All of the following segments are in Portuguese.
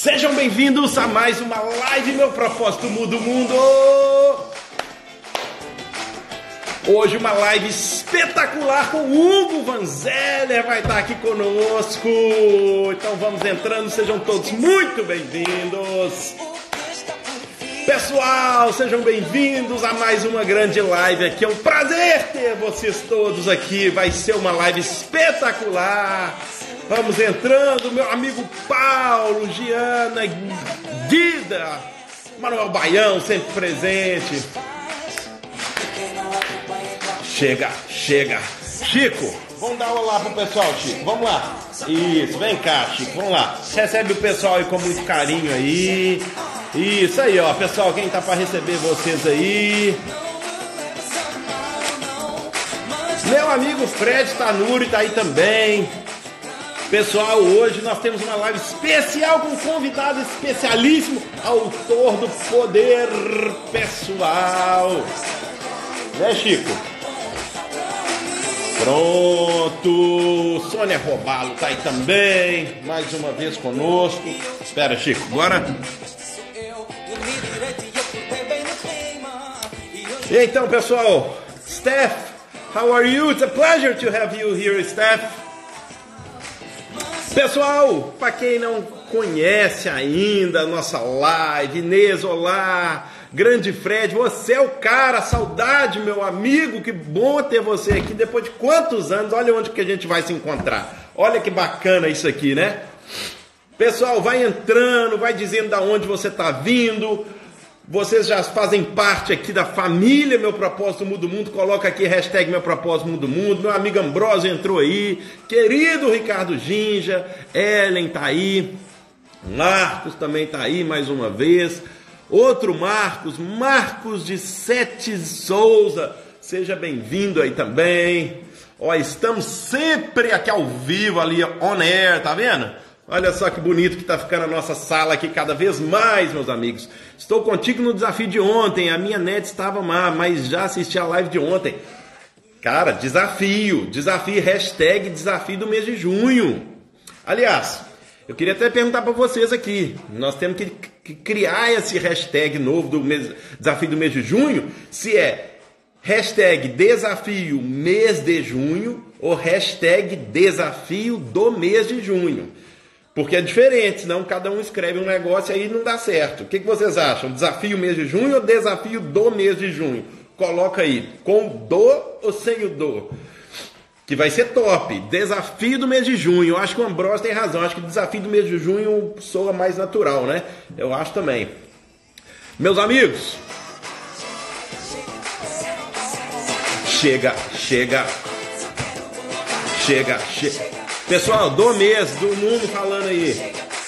Sejam bem-vindos a mais uma live Meu Propósito Muda o Mundo. Hoje uma live espetacular com Hugo Van Zeller vai estar aqui conosco. Então vamos entrando, sejam todos muito bem-vindos. Pessoal, sejam bem-vindos a mais uma grande live aqui. É um prazer ter vocês todos aqui. Vai ser uma live espetacular. Vamos entrando, meu amigo Paulo, Giana, Guida, Manuel Baião, sempre presente. Chega. Chico, vamos dar um olá pro pessoal, Chico. Vamos lá. Isso, vem cá, Chico, vamos lá. Recebe o pessoal aí com muito carinho aí. Isso aí, ó, pessoal, quem tá para receber vocês aí? Meu amigo Fred Tanuri tá aí também. Pessoal, hoje nós temos uma live especial com um convidado especialíssimo, autor do Poder Pessoal. Né, Chico? Pronto. Sônia Robalo tá aí também, mais uma vez conosco. Espera, Chico, agora. E então, pessoal, Steph, how are you? It's a pleasure to have you here, Steph. Pessoal, para quem não conhece ainda a nossa live, Inês, olá, grande Fred, você é o cara, saudade, meu amigo, que bom ter você aqui, depois de quantos anos, olha onde que a gente vai se encontrar, olha que bacana isso aqui, né? Pessoal, vai entrando, vai dizendo da onde você está vindo. Vocês já fazem parte aqui da família Meu Propósito Muda o Mundo. Coloca aqui hashtag Meu Propósito Muda o Mundo. Meu amigo Ambrósio entrou aí. Querido Ricardo Ginja. Ellen tá aí. Marcos também tá aí mais uma vez. Outro Marcos. Marcos de Sete Souza. Seja bem-vindo aí também. Ó, estamos sempre aqui ao vivo ali, on air, tá vendo? Olha só que bonito que tá ficando a nossa sala aqui cada vez mais, meus amigos. Estou contigo no desafio de ontem. A minha net estava má, mas já assisti a live de ontem. Cara, desafio, hashtag desafio do mês de junho. Aliás, eu queria até perguntar para vocês aqui. Nós temos que criar esse hashtag novo do desafio do mês de junho. Se é hashtag desafio mês de junho ou hashtag desafio do mês de junho. Porque é diferente, senão cada um escreve um negócio e aí não dá certo. O que vocês acham? Desafio mês de junho ou desafio do mês de junho? Coloca aí, com do ou sem o do? Que vai ser top. Desafio do mês de junho. Eu acho que o Ambrosio tem razão. Eu acho que o desafio do mês de junho soa mais natural, né? Eu acho também. Meus amigos. Chega. Pessoal, do mês, do mundo falando aí.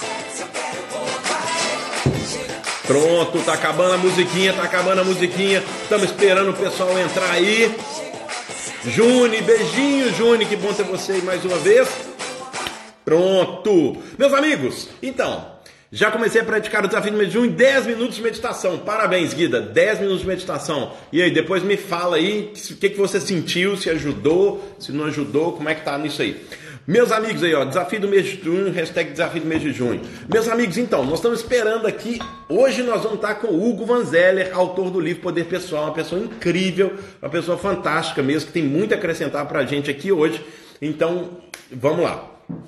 Pronto, tá acabando a musiquinha. Estamos esperando o pessoal entrar aí. Juni, beijinho, Juni, que bom ter você aí mais uma vez. Pronto. Meus amigos, então, já comecei a praticar o desafio do mês de junho, 10 minutos de meditação. Parabéns, Guida, 10 minutos de meditação. E aí, depois me fala aí o que você sentiu, se ajudou, se não ajudou, como é que tá nisso aí. Meus amigos aí, ó, desafio do mês de junho, hashtag desafio do mês de junho. Meus amigos, então, nós estamos esperando aqui, hoje nós vamos estar com o Hugo Van Zeller, autor do livro Poder Pessoal, uma pessoa incrível, uma pessoa fantástica mesmo, que tem muito a acrescentar pra gente aqui hoje. Então, vamos lá.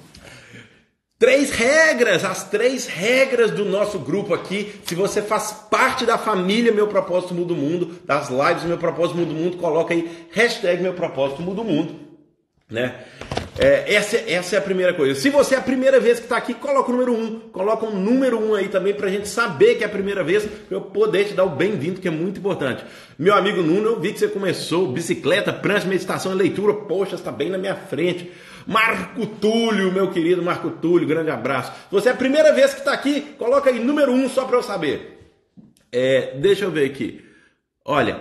3 regras, as 3 regras do nosso grupo aqui. Se você faz parte da família Meu Propósito Muda o Mundo, das lives Meu Propósito Muda o Mundo, coloca aí hashtag Meu Propósito Muda o Mundo, né? Essa é a primeira coisa. Se você é a primeira vez que está aqui, coloca o número 1. Coloca o número 1 aí também pra gente saber que é a primeira vez, pra eu poder te dar o bem-vindo, que é muito importante. Meu amigo Nuno, eu vi que você começou bicicleta, prancha, meditação e leitura. Poxa, está bem na minha frente. Marco Túlio, meu querido Marco Túlio, grande abraço. Se você é a primeira vez que está aqui, coloca aí número 1 só para eu saber. Deixa eu ver aqui. Olha,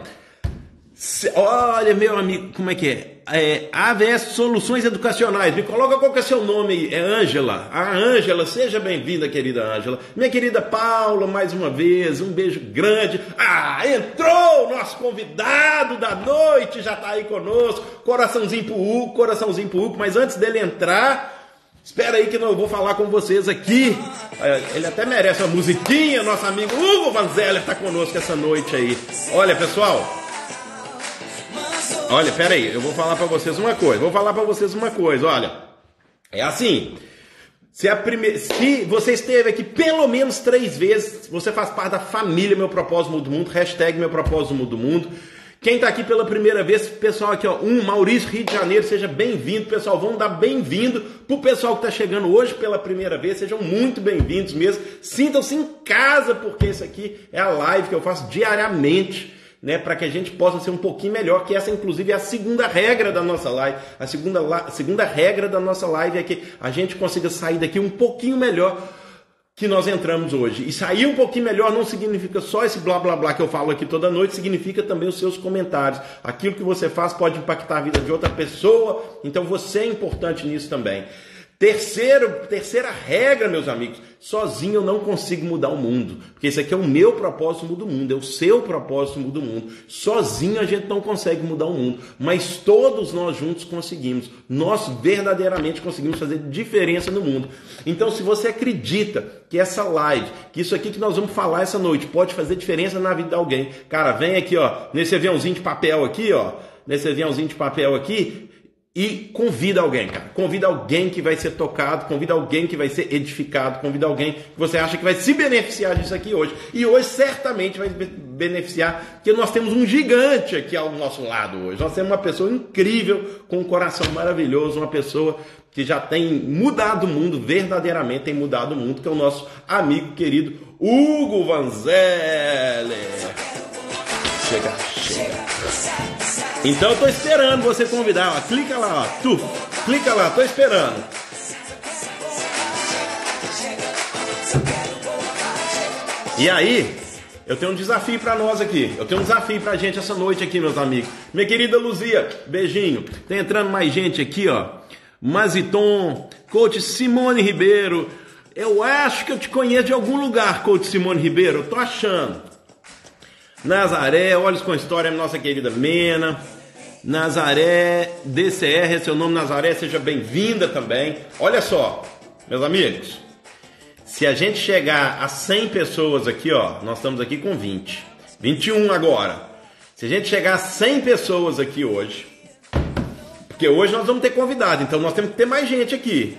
meu amigo, como é que é? AVS Soluções Educacionais, me coloca qual que é seu nome aí, é Ângela. A Ângela, seja bem-vinda, querida Ângela. Minha querida Paula, mais uma vez, um beijo grande. Entrou o nosso convidado da noite, já está aí conosco. Coraçãozinho pro Hugo, mas antes dele entrar, Espera aí que eu vou falar com vocês aqui. Ele até merece uma musiquinha, nosso amigo Hugo Van Zeller está conosco essa noite aí. Olha, pessoal. Olha, espera aí, eu vou falar para vocês uma coisa. Olha, é assim. Se você esteve aqui pelo menos 3 vezes, você faz parte da família Meu Propósito Muda o Mundo, hashtag Meu Propósito Muda o Mundo. Quem está aqui pela primeira vez, pessoal aqui, ó, Maurício, Rio de Janeiro, seja bem-vindo, pessoal, vamos dar bem-vindo pro pessoal que está chegando hoje pela primeira vez, sejam muito bem-vindos mesmo, sintam-se em casa, porque isso aqui é a live que eu faço diariamente, né, para que a gente possa ser um pouquinho melhor, que essa inclusive é a segunda regra da nossa live. A segunda regra da nossa live é que a gente consiga sair daqui um pouquinho melhor que nós entramos hoje. E sair um pouquinho melhor não significa só esse blá blá blá que eu falo aqui toda noite, significa também os seus comentários. Aquilo que você faz pode impactar a vida de outra pessoa, então você é importante nisso também. Terceira regra, meus amigos, sozinho eu não consigo mudar o mundo, porque esse aqui é o meu propósito muda o mundo, é o seu propósito muda o mundo. Sozinho a gente não consegue mudar o mundo, mas todos nós juntos conseguimos. Nós verdadeiramente conseguimos fazer diferença no mundo. Então, se você acredita que essa live, que isso aqui que nós vamos falar essa noite pode fazer diferença na vida de alguém, cara, vem aqui, ó, nesse aviãozinho de papel aqui, ó, e convida alguém, cara. Convida alguém que vai ser tocado, convida alguém que vai ser edificado, convida alguém que você acha que vai se beneficiar disso aqui hoje. E hoje certamente vai beneficiar, porque nós temos um gigante aqui ao nosso lado hoje. Nós temos uma pessoa incrível, com um coração maravilhoso, uma pessoa que já tem mudado o mundo, verdadeiramente tem mudado o mundo, que é o nosso amigo querido Hugo Van Zeller. Chega. Então eu tô esperando você convidar, ó. Clica lá, ó. Clica lá, tô esperando. E aí, eu tenho um desafio para nós aqui. Eu tenho um desafio pra gente essa noite aqui, meus amigos. Minha querida Luzia, beijinho. Tá entrando mais gente aqui, ó. Maziton, coach Simone Ribeiro. Eu acho que eu te conheço de algum lugar, coach Simone Ribeiro. Eu tô achando. Nazaré, Olhos com História, nossa querida Mena. Nazaré, DCR, é seu nome, Nazaré, seja bem-vinda também. Olha só, meus amigos, se a gente chegar a 100 pessoas aqui, ó, nós estamos aqui com 20, 21 agora. Se a gente chegar a 100 pessoas aqui hoje, porque hoje nós vamos ter convidado, então nós temos que ter mais gente aqui.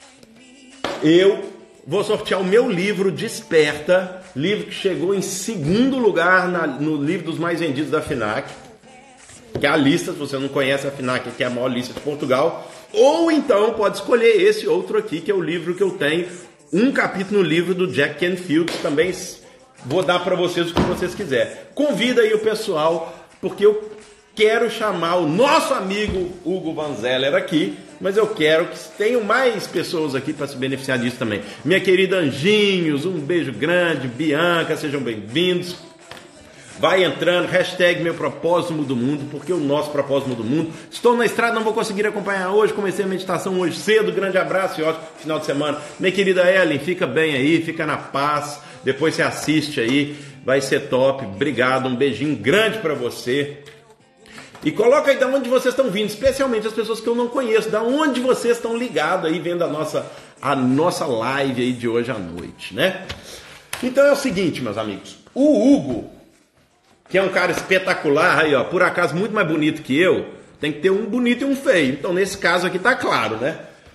Eu vou sortear o meu livro Desperta, livro que chegou em 2º lugar no livro dos mais vendidos da FINAC, que é a lista, se você não conhece a FINAC, que é a maior lista de Portugal, ou então pode escolher esse outro aqui, que é o livro que eu tenho, um capítulo no livro do Jack Canfield, que também vou dar para vocês o que vocês quiserem. Convida aí o pessoal, porque eu quero chamar o nosso amigo Hugo Van Zeller aqui, mas eu quero que tenham mais pessoas aqui para se beneficiar disso também. Minha querida Anjinhos, um beijo grande. Bianca, sejam bem-vindos. Vai entrando, hashtag Meu Propósito Muda o Mundo, porque o nosso propósito muda o mundo. Estou na estrada, não vou conseguir acompanhar hoje, comecei a meditação hoje cedo, grande abraço e ótimo final de semana. Minha querida Ellen, fica bem aí, fica na paz, depois você assiste aí, vai ser top. Obrigado, um beijinho grande para você. E coloca aí de onde vocês estão vindo, especialmente as pessoas que eu não conheço, da onde vocês estão ligados aí, vendo a nossa live aí de hoje à noite, né? Então é o seguinte, meus amigos, o Hugo, que é um cara espetacular, aí ó, por acaso muito mais bonito que eu, tem que ter um bonito e um feio, então nesse caso aqui tá claro, né?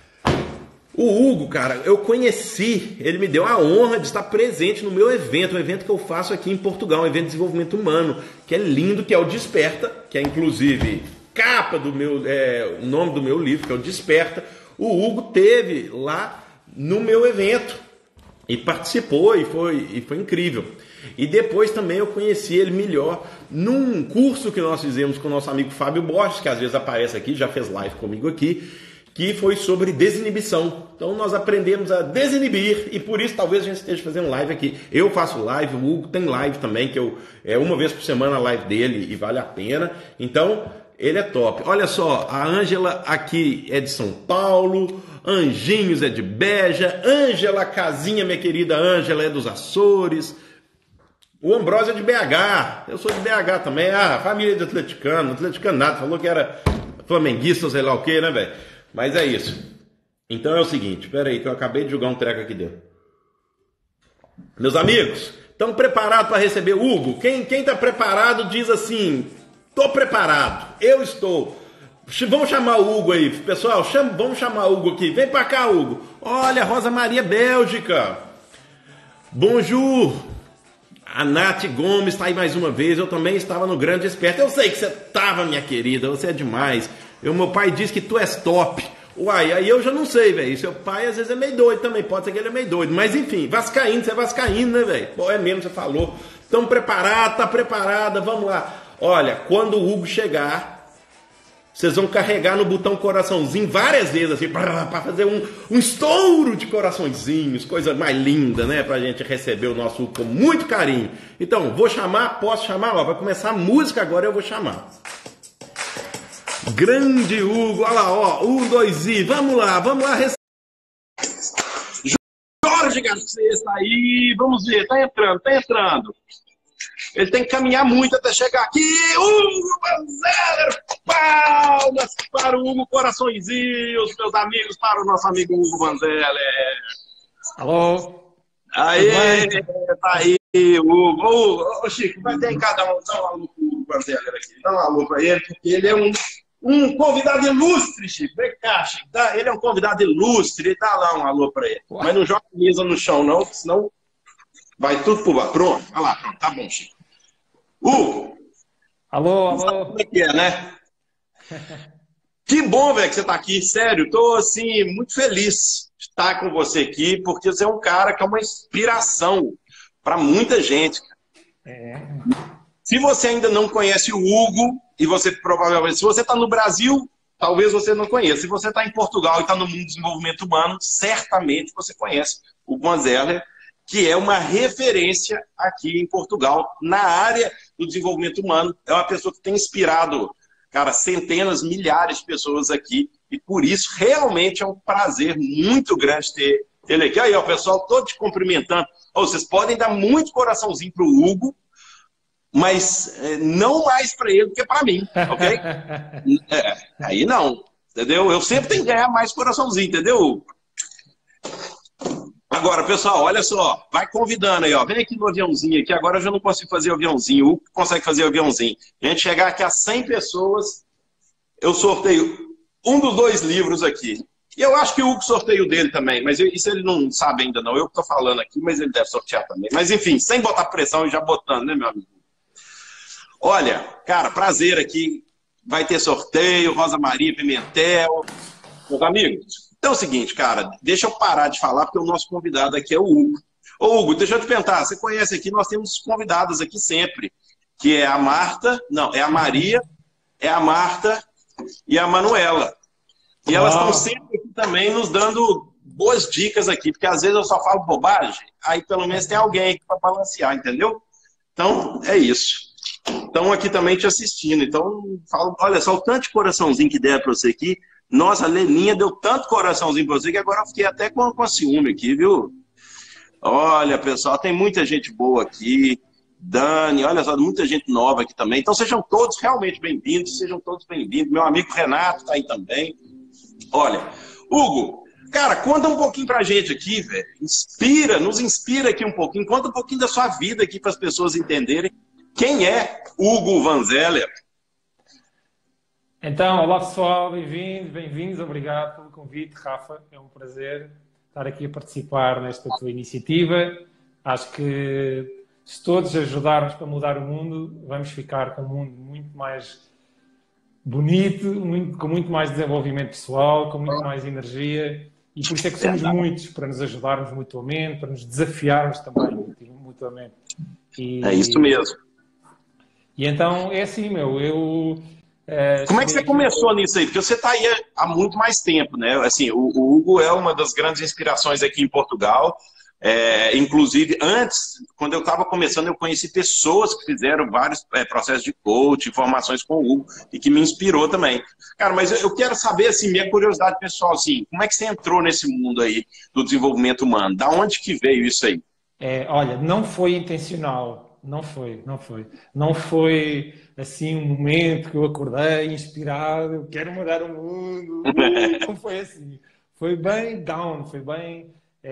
O Hugo, cara, eu conheci, ele me deu a honra de estar presente no meu evento, um evento que eu faço aqui em Portugal, um evento de desenvolvimento humano, que é lindo, que é o Desperta, que é inclusive capa do meu, o nome do meu livro, que é o Desperta. O Hugo teve lá no meu evento e participou e foi incrível. E depois também eu conheci ele melhor num curso que nós fizemos com o nosso amigo Fábio Borges, que às vezes aparece aqui, já fez live comigo aqui, que foi sobre desinibição. Então nós aprendemos a desinibir e por isso talvez a gente esteja fazendo live aqui. Eu faço live, o Hugo tem live também, que é uma vez por semana a live dele e vale a pena. Então ele é top. Olha só, a Ângela aqui é de São Paulo, Anjinhos é de Beja, Ângela Casinha, minha querida Ângela, é dos Açores. O Ambrósio é de BH, eu sou de BH também, família de atleticano nada, falou que era flamenguista, sei lá o que, né, velho? Mas é isso. Então é o seguinte, espera aí que eu acabei de jogar um treco aqui dentro. Meus amigos, estão preparados para receber o Hugo? Quem está preparado diz assim, estou preparado, eu estou. Vamos chamar o Hugo aí, pessoal, vamos chamar o Hugo aqui. Vem para cá, Hugo. Olha, Rosa Maria Bélgica. Bonjour. A Nath Gomes está aí mais uma vez. Eu também estava no Grande Esperto. Eu sei que você estava, minha querida. Você é demais. Meu pai diz que tu és top. Uai, aí eu já não sei, velho. Seu pai às vezes é meio doido também. Pode ser que ele é meio doido. Mas enfim, vascaíno, você é vascaíno, né, velho? Pô, é mesmo, você falou. Estão preparados, tá preparada. Vamos lá. Olha, quando o Hugo chegar, vocês vão carregar no botão coraçãozinho várias vezes, assim, para fazer um estouro de coraçõezinhos, coisa mais linda, né? Pra gente receber o nosso Hugo com muito carinho. Então, vou chamar, posso chamar? Ó, vai começar a música agora, eu vou chamar. Grande Hugo, olha lá, ó, 1, 2 e vamos lá. Jorge Garcia está aí, vamos ver, tá entrando. Ele tem que caminhar muito até chegar aqui. Hugo Vanzeller! Palmas para o Hugo, coraçõezinhos, meus amigos, para o nosso amigo Hugo Vanzeller. Alô? Aê, tá aí, Hugo. Ô, Chico, vai ter em cada um. Dá um alô pro Hugo Vanzeller aqui. Dá um alô para ele, porque ele é um convidado ilustre, Chico. Vem cá, Chico. Ele é um convidado ilustre. Dá lá um alô para ele. Ué? Mas não joga mesa no chão, não, senão vai tudo pro bar. Pronto, olha lá, pronto. Tá bom, Chico. Hugo! Alô? Como é que é, né? Que bom, velho, que você tá aqui. Sério, tô, assim, muito feliz de estar com você aqui, porque você é um cara que é uma inspiração para muita gente. Se você ainda não conhece o Hugo, e você provavelmente, se você está no Brasil, talvez você não conheça. Se você está em Portugal e está no mundo do desenvolvimento humano, certamente você conhece o Vanzeller, que é uma referência aqui em Portugal, na área do desenvolvimento humano. É uma pessoa que tem inspirado, cara, centenas, milhares de pessoas aqui, e por isso realmente é um prazer muito grande ter ele aqui. Aí, ó, o pessoal todo te cumprimentando. Vocês podem dar muito coraçãozinho pro Hugo, mas não mais para ele do que para mim, ok? Aí não, entendeu? Eu sempre tenho que ganhar mais coraçãozinho, entendeu, Hugo? Agora, pessoal, olha só, vai convidando aí, ó, vem aqui no aviãozinho aqui, agora eu já não consigo fazer o aviãozinho, o Hugo consegue fazer o aviãozinho. A gente chegar aqui a 100 pessoas, eu sorteio um dos 2 livros aqui. E eu acho que o Hugo sorteio o dele também, mas isso ele não sabe ainda não, eu que tô falando aqui, mas ele deve sortear também. Mas enfim, sem botar pressão e já botando, né, meu amigo? Olha, cara, prazer aqui, vai ter sorteio, Rosa Maria Pimentel, meus amigos. Então é o seguinte, cara, deixa eu parar de falar, porque o nosso convidado aqui é o Hugo. Ô, Hugo, deixa eu te perguntar, você conhece aqui, nós temos convidados aqui sempre, que é a Marta, não, é a Maria, é a Marta e a Manuela. E elas estão sempre aqui também nos dando boas dicas aqui, porque às vezes eu só falo bobagem, aí pelo menos tem alguém aqui para balancear, entendeu? Então, é isso. Estão aqui também te assistindo, então, falo, olha só, o tanto de coraçãozinho que der para você aqui. Nossa, a Leninha deu tanto coraçãozinho pra você que agora eu fiquei até com ciúme aqui, viu? Olha, pessoal, tem muita gente boa aqui. Dani, olha só, muita gente nova aqui também. Então sejam todos realmente bem-vindos, sejam todos bem-vindos. Meu amigo Renato tá aí também. Olha, Hugo, cara, conta um pouquinho pra gente aqui, velho. Nos inspira aqui um pouquinho. Conta um pouquinho da sua vida aqui para as pessoas entenderem quem é Hugo Vanzeller. Então, olá pessoal, bem-vindos, obrigado pelo convite, Rafa, é um prazer estar aqui a participar nesta tua iniciativa. Acho que se todos ajudarmos para mudar o mundo, vamos ficar com um mundo muito mais bonito, com muito mais desenvolvimento pessoal, com muito mais energia, e por isso é que somos muitos, para nos ajudarmos mutuamente, para nos desafiarmos também mutuamente. É isso mesmo. E então, é assim, como é que você começou nisso aí? Porque você está aí há muito mais tempo, né? Assim, o Hugo é uma das grandes inspirações aqui em Portugal. Inclusive, antes, quando eu estava começando, eu conheci pessoas que fizeram vários processos de coaching, formações com o Hugo, e que me inspirou também. Cara, mas eu quero saber, assim, minha curiosidade pessoal, assim, como é que você entrou nesse mundo aí do desenvolvimento humano? Da onde que veio isso aí? Olha, não foi intencional. Não foi. Não foi assim um momento que eu acordei inspirado, eu quero mudar o mundo. Não foi assim. foi bem down, foi bem...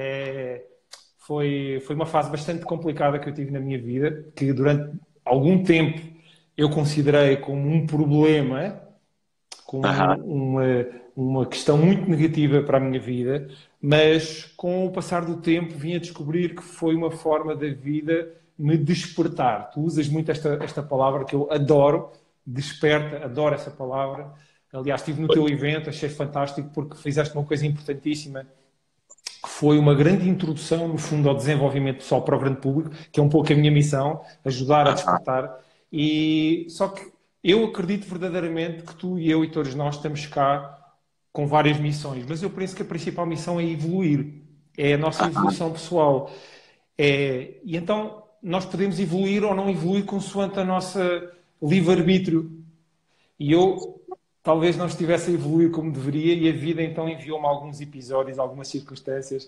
foi uma fase bastante complicada que eu tive na minha vida, que durante algum tempo eu considerei como um problema, como uma questão muito negativa para a minha vida, mas com o passar do tempo vim a descobrir que foi uma forma da vida me despertar. Tu usas muito esta palavra que eu adoro, desperta, adoro essa palavra. Aliás, estive no teu evento, achei fantástico porque fizeste uma coisa importantíssima, que foi uma grande introdução, no fundo, ao desenvolvimento pessoal para o grande público, que é um pouco a minha missão, ajudar a despertar. E só que eu acredito verdadeiramente que tu e eu e todos nós estamos cá com várias missões, mas eu penso que a principal missão é evoluir, é a nossa evolução pessoal. E então nós podemos evoluir ou não evoluir consoante a nossa livre-arbítrio. E eu talvez não estivesse a evoluir como deveria e a vida então enviou-me alguns episódios, algumas circunstâncias,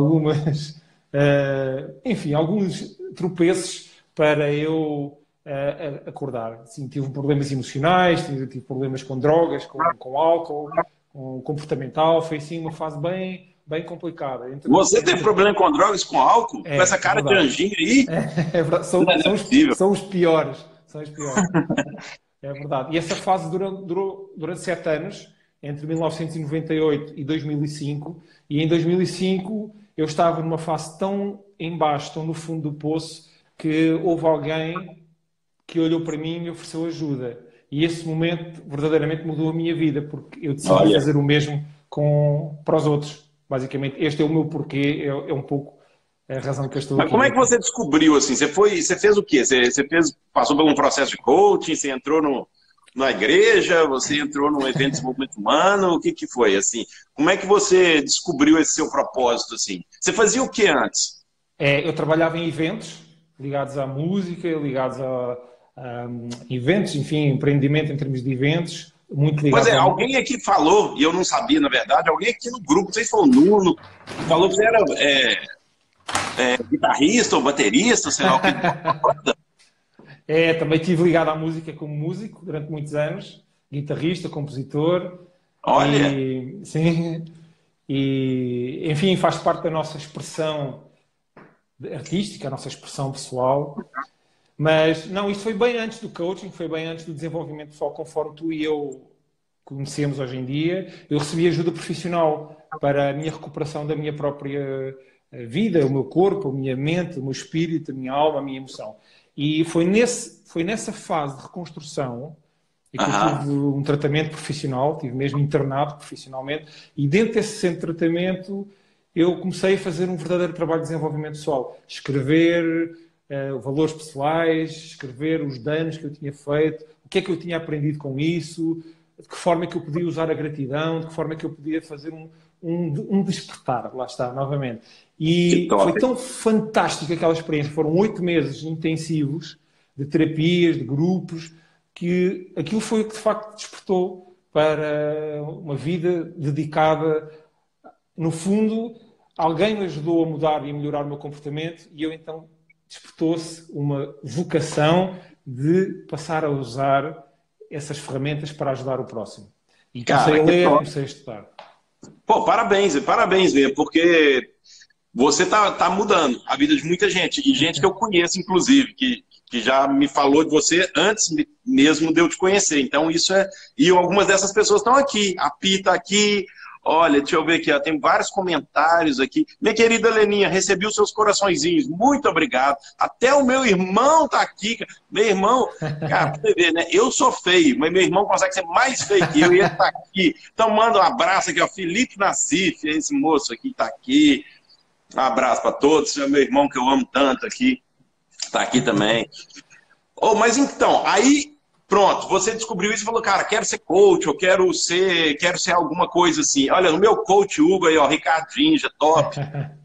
enfim, alguns tropeços para eu acordar. Sim, tive problemas emocionais, tive problemas com drogas, com álcool, com comportamental. Foi assim uma fase bem complicada. Você teve problema com drogas, com álcool? Com essa cara de anjinho aí? É verdade. São os piores. São os piores. É verdade. E essa fase durou durante 7 anos, entre 1998 e 2005. E em 2005 eu estava numa fase tão em baixo, tão no fundo do poço, que houve alguém que olhou para mim e me ofereceu ajuda. E esse momento verdadeiramente mudou a minha vida, porque eu decidi fazer o mesmo para os outros. Basicamente, este é o meu porquê, é um pouco a razão que eu estou aqui. Mas como é que você descobriu, assim? Você fez o quê? Você passou por um processo de coaching? Você entrou na igreja? Você entrou num evento de desenvolvimento humano? O que foi, assim? Como é que você descobriu esse seu propósito, assim? Você fazia o que antes? Eu trabalhava em eventos ligados à música, ligados a eventos, enfim, empreendimento em termos de eventos, muito ligado. Pois é, alguém aqui falou, e eu não sabia, na verdade, alguém aqui no grupo, não sei se foi o Nuno, falou que você era guitarrista ou baterista, sei lá o que. Também estive ligado à música como músico durante muitos anos, guitarrista, compositor. Olha! Sim, e enfim, faz parte da nossa expressão artística, a nossa expressão pessoal. Mas, não, isto foi bem antes do coaching, foi bem antes do desenvolvimento pessoal, conforme tu e eu conhecemos hoje em dia. Eu recebi ajuda profissional para a minha recuperação da minha própria vida, o meu corpo, a minha mente, o meu espírito, a minha alma, a minha emoção. E foi nessa fase de reconstrução que eu tive um tratamento profissional, tive mesmo internado profissionalmente, e dentro desse centro de tratamento eu comecei a fazer um verdadeiro trabalho de desenvolvimento pessoal. Escrever valores pessoais, escrever os danos que eu tinha feito, o que é que eu tinha aprendido com isso, de que forma é que eu podia usar a gratidão, de que forma é que eu podia fazer um despertar, lá está, novamente. E foi tão fantástica aquela experiência, foram 8 meses intensivos de terapias, de grupos, que aquilo foi o que de facto despertou para uma vida dedicada. No fundo, alguém me ajudou a mudar e a melhorar o meu comportamento e eu então despertou-se uma vocação de passar a usar essas ferramentas para ajudar o próximo. E comecei a ler, comecei a estudar. Pô, parabéns, porque você tá mudando a vida de muita gente, e gente que eu conheço, inclusive, que já me falou de você antes mesmo de eu te conhecer. Então, isso é... E algumas dessas pessoas estão aqui. A Pi está aqui. Olha, deixa eu ver aqui, ó, tem vários comentários aqui. Minha querida Leninha, recebi os seus coraçõezinhos, muito obrigado. Até o meu irmão tá aqui. Meu irmão, cara, pra você ver, né? Eu sou feio, mas meu irmão consegue ser mais feio que eu e ele tá aqui. Então manda um abraço aqui, ó, Felipe Nassif, esse moço aqui tá aqui. Um abraço para todos, é meu irmão que eu amo tanto aqui, tá aqui também. Mas então, aí... Pronto, você descobriu isso e falou, cara, quero ser coach, eu quero ser alguma coisa assim. Olha, no meu coach Hugo aí, ó, Ricardinho, já top.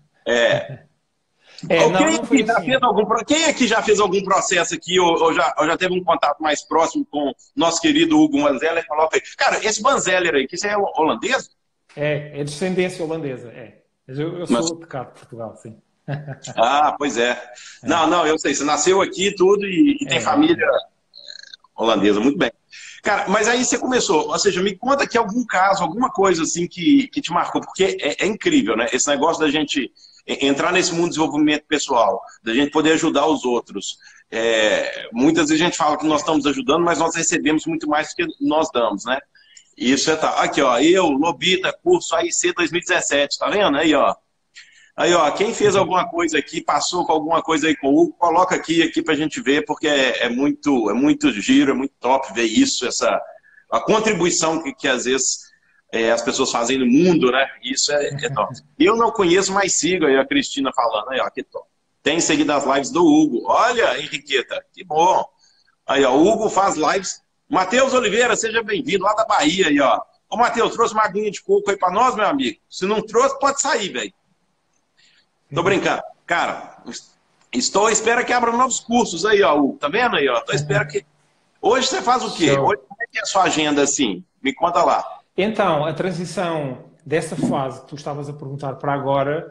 Quem aqui já fez algum processo aqui, ou já teve um contato mais próximo com nosso querido Hugo Vanzeller? Cara, esse Vanzeller aí, que isso é holandês? É descendência holandesa, é. Eu sou de cá, de Portugal, sim. Pois é. Não, eu sei, você nasceu aqui e tudo, e tem família... holandesa, muito bem. Cara, mas aí você começou, ou seja, me conta aqui algum caso, alguma coisa assim que te marcou, porque é incrível, né? Esse negócio da gente entrar nesse mundo de desenvolvimento pessoal, da gente poder ajudar os outros. Muitas vezes a gente fala que nós estamos ajudando, mas nós recebemos muito mais do que nós damos, né? Isso tá. Aqui, ó, eu, Lobita, curso AIC 2017, tá vendo? Aí, ó, quem fez alguma coisa aqui, passou com alguma coisa aí com o Hugo, coloca aqui pra gente ver, porque é muito giro, é muito top ver isso, a contribuição que às vezes as pessoas fazem no mundo, né? Isso é top. Eu não conheço, mas sigo aí a Cristina falando, aí, ó, que top. Tem seguido as lives do Hugo. Olha, Henriqueta, que bom. Aí, ó, o Hugo faz lives. Matheus Oliveira, seja bem-vindo, lá da Bahia, aí, ó. Ô, Matheus, trouxe uma aguinha de coco aí pra nós, meu amigo? Se não trouxe, pode sair, velho. Tô brincando. Cara, estou à espera que abra novos cursos aí, ó, Hugo. Tá vendo aí, ó? Tô à espera que... Hoje você faz o quê? Hoje, como é que é a sua agenda, assim? Me conta lá. Então, a transição dessa fase que tu estavas a perguntar para agora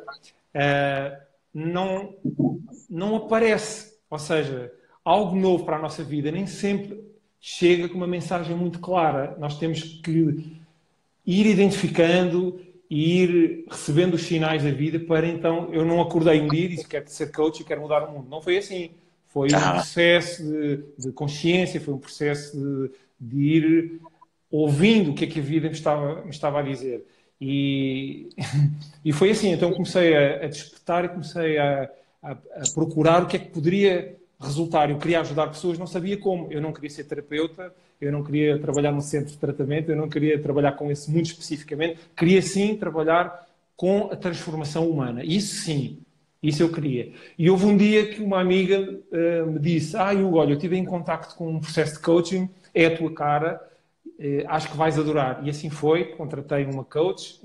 não aparece. Ou seja, algo novo para a nossa vida nem sempre chega com uma mensagem muito clara. Nós temos que ir identificando e ir recebendo os sinais da vida para então... Eu não acordei um dia e disse quero ser coach e quero mudar o mundo. Não foi assim. Foi um processo de consciência, foi um processo de ir ouvindo o que é que a vida me estava a dizer. E foi assim. Então comecei a despertar e comecei a procurar o que é que poderia resultar. Eu queria ajudar pessoas, não sabia como. Eu não queria ser terapeuta, eu não queria trabalhar num centro de tratamento, eu não queria trabalhar com esse mundo especificamente. Queria sim trabalhar com a transformação humana. Isso sim. Isso eu queria. E houve um dia que uma amiga me disse: Hugo, olha, eu estive em contacto com um processo de coaching, é a tua cara, acho que vais adorar. E assim foi, contratei uma coach,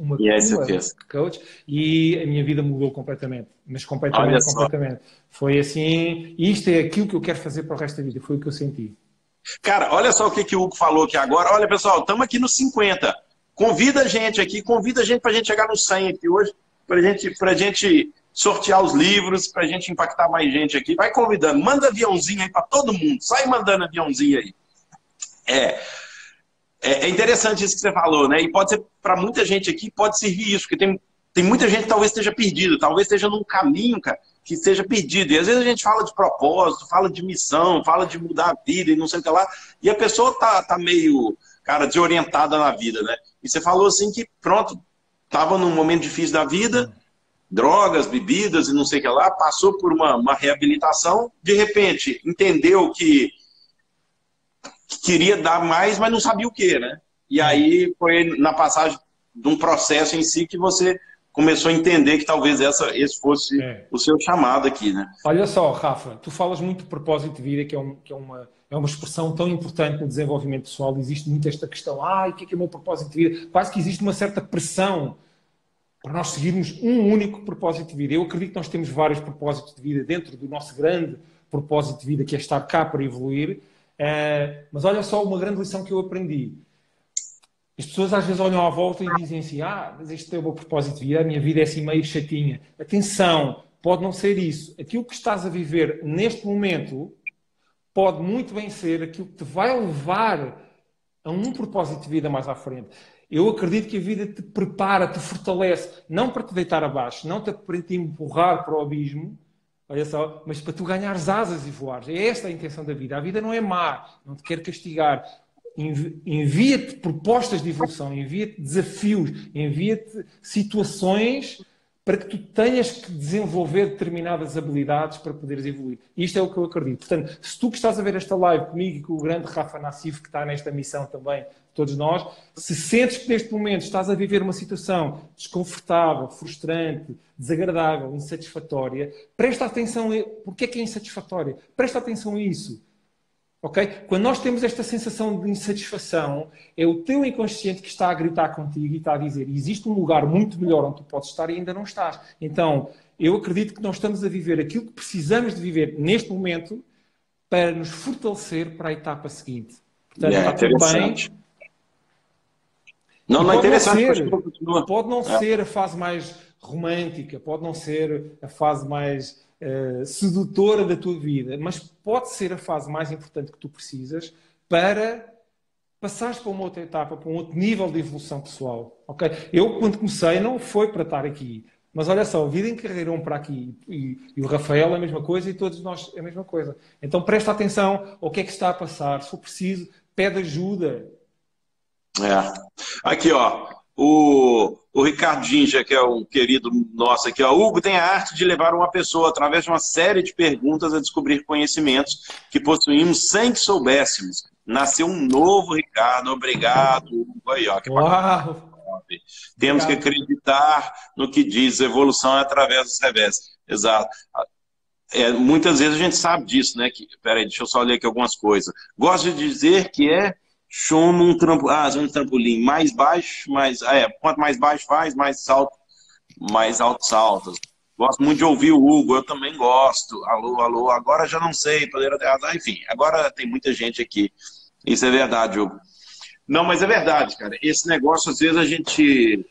e a minha vida mudou completamente. Mas completamente. Foi assim, isto é aquilo que eu quero fazer para o resto da vida, foi o que eu senti. Cara, olha só o que o Hugo falou aqui agora. Olha, pessoal, estamos aqui no 50. Convida a gente aqui, para a gente chegar no 100 aqui hoje, para a gente sortear os livros, para a gente impactar mais gente aqui. Vai convidando, manda aviãozinho aí para todo mundo, sai mandando aviãozinho aí. É interessante isso que você falou, né? E pode ser, para muita gente aqui, pode servir isso, porque tem muita gente que talvez esteja perdida, talvez esteja num caminho, cara, que esteja perdido. E às vezes a gente fala de propósito, fala de missão, fala de mudar a vida e não sei o que lá, e a pessoa tá meio, cara, desorientada na vida, né? E você falou assim que, pronto, estava num momento difícil da vida, drogas, bebidas e não sei o que lá, passou por uma reabilitação, de repente entendeu que queria dar mais, mas não sabia o que, né? E aí foi na passagem de um processo em si que você começou a entender que talvez esse fosse o seu chamado aqui, né? Olha só, Rafa, tu falas muito de propósito de vida, que é uma expressão tão importante no desenvolvimento pessoal. Existe muito esta questão, o que é o meu propósito de vida? Quase que existe uma certa pressão para nós seguirmos um único propósito de vida. Eu acredito que nós temos vários propósitos de vida dentro do nosso grande propósito de vida, que é estar cá para evoluir. Mas olha só uma grande lição que eu aprendi. As pessoas às vezes olham à volta e dizem assim, mas este é o meu propósito de vida, a minha vida é assim meio chatinha. Atenção, pode não ser isso. Aquilo que estás a viver neste momento pode muito bem ser aquilo que te vai levar a um propósito de vida mais à frente. Eu acredito que a vida te prepara, te fortalece, não para te deitar abaixo, não para te empurrar para o abismo, olha só, mas para tu ganhares asas e voares. É esta a intenção da vida. A vida não é má, não te quer castigar. Envia-te propostas de evolução, envia-te desafios, envia-te situações para que tu tenhas que desenvolver determinadas habilidades para poderes evoluir. Isto é o que eu acredito. Portanto, se tu que estás a ver esta live comigo e com o grande Rafa Nassif, que está nesta missão também, todos nós, se sentes que neste momento estás a viver uma situação desconfortável, frustrante, desagradável, insatisfatória, presta atenção a porque é que é insatisfatória. Presta atenção a isso. Okay? Quando nós temos esta sensação de insatisfação, é o teu inconsciente que está a gritar contigo e está a dizer existe um lugar muito melhor onde tu podes estar e ainda não estás. Então, eu acredito que nós estamos a viver aquilo que precisamos de viver neste momento para nos fortalecer para a etapa seguinte. Portanto, está tudo bem. Não é interessante. Pode não ser a fase mais romântica, pode não ser a fase mais sedutora da tua vida, mas pode ser a fase mais importante que tu precisas para passaste para uma outra etapa, para um outro nível de evolução pessoal, ok? Eu, quando comecei, não foi para estar aqui. Mas olha só, a vida encarreiram para aqui e o Rafael é a mesma coisa e todos nós é a mesma coisa. Então presta atenção ao que é que está a passar. Se for preciso, pede ajuda. Aqui, ó. O Ricardo Ginja, que é um querido nosso aqui, ó. Hugo tem a arte de levar uma pessoa, através de uma série de perguntas, a descobrir conhecimentos que possuímos sem que soubéssemos. Nasceu um novo Ricardo. Obrigado, Hugo. Aí, ó. Uau! Temos que acreditar no que diz, evolução é através dos revés. Exato. Muitas vezes a gente sabe disso, né? Peraí, deixa eu só ler aqui algumas coisas. Gosto de dizer que chama um trampolim mais baixo, quanto mais baixo faz, mais alto salta. Gosto muito de ouvir o Hugo, eu também gosto. Alô, agora já não sei, enfim, agora tem muita gente aqui. Isso é verdade, Hugo. Não, mas é verdade, cara. Esse negócio, às vezes, a gente...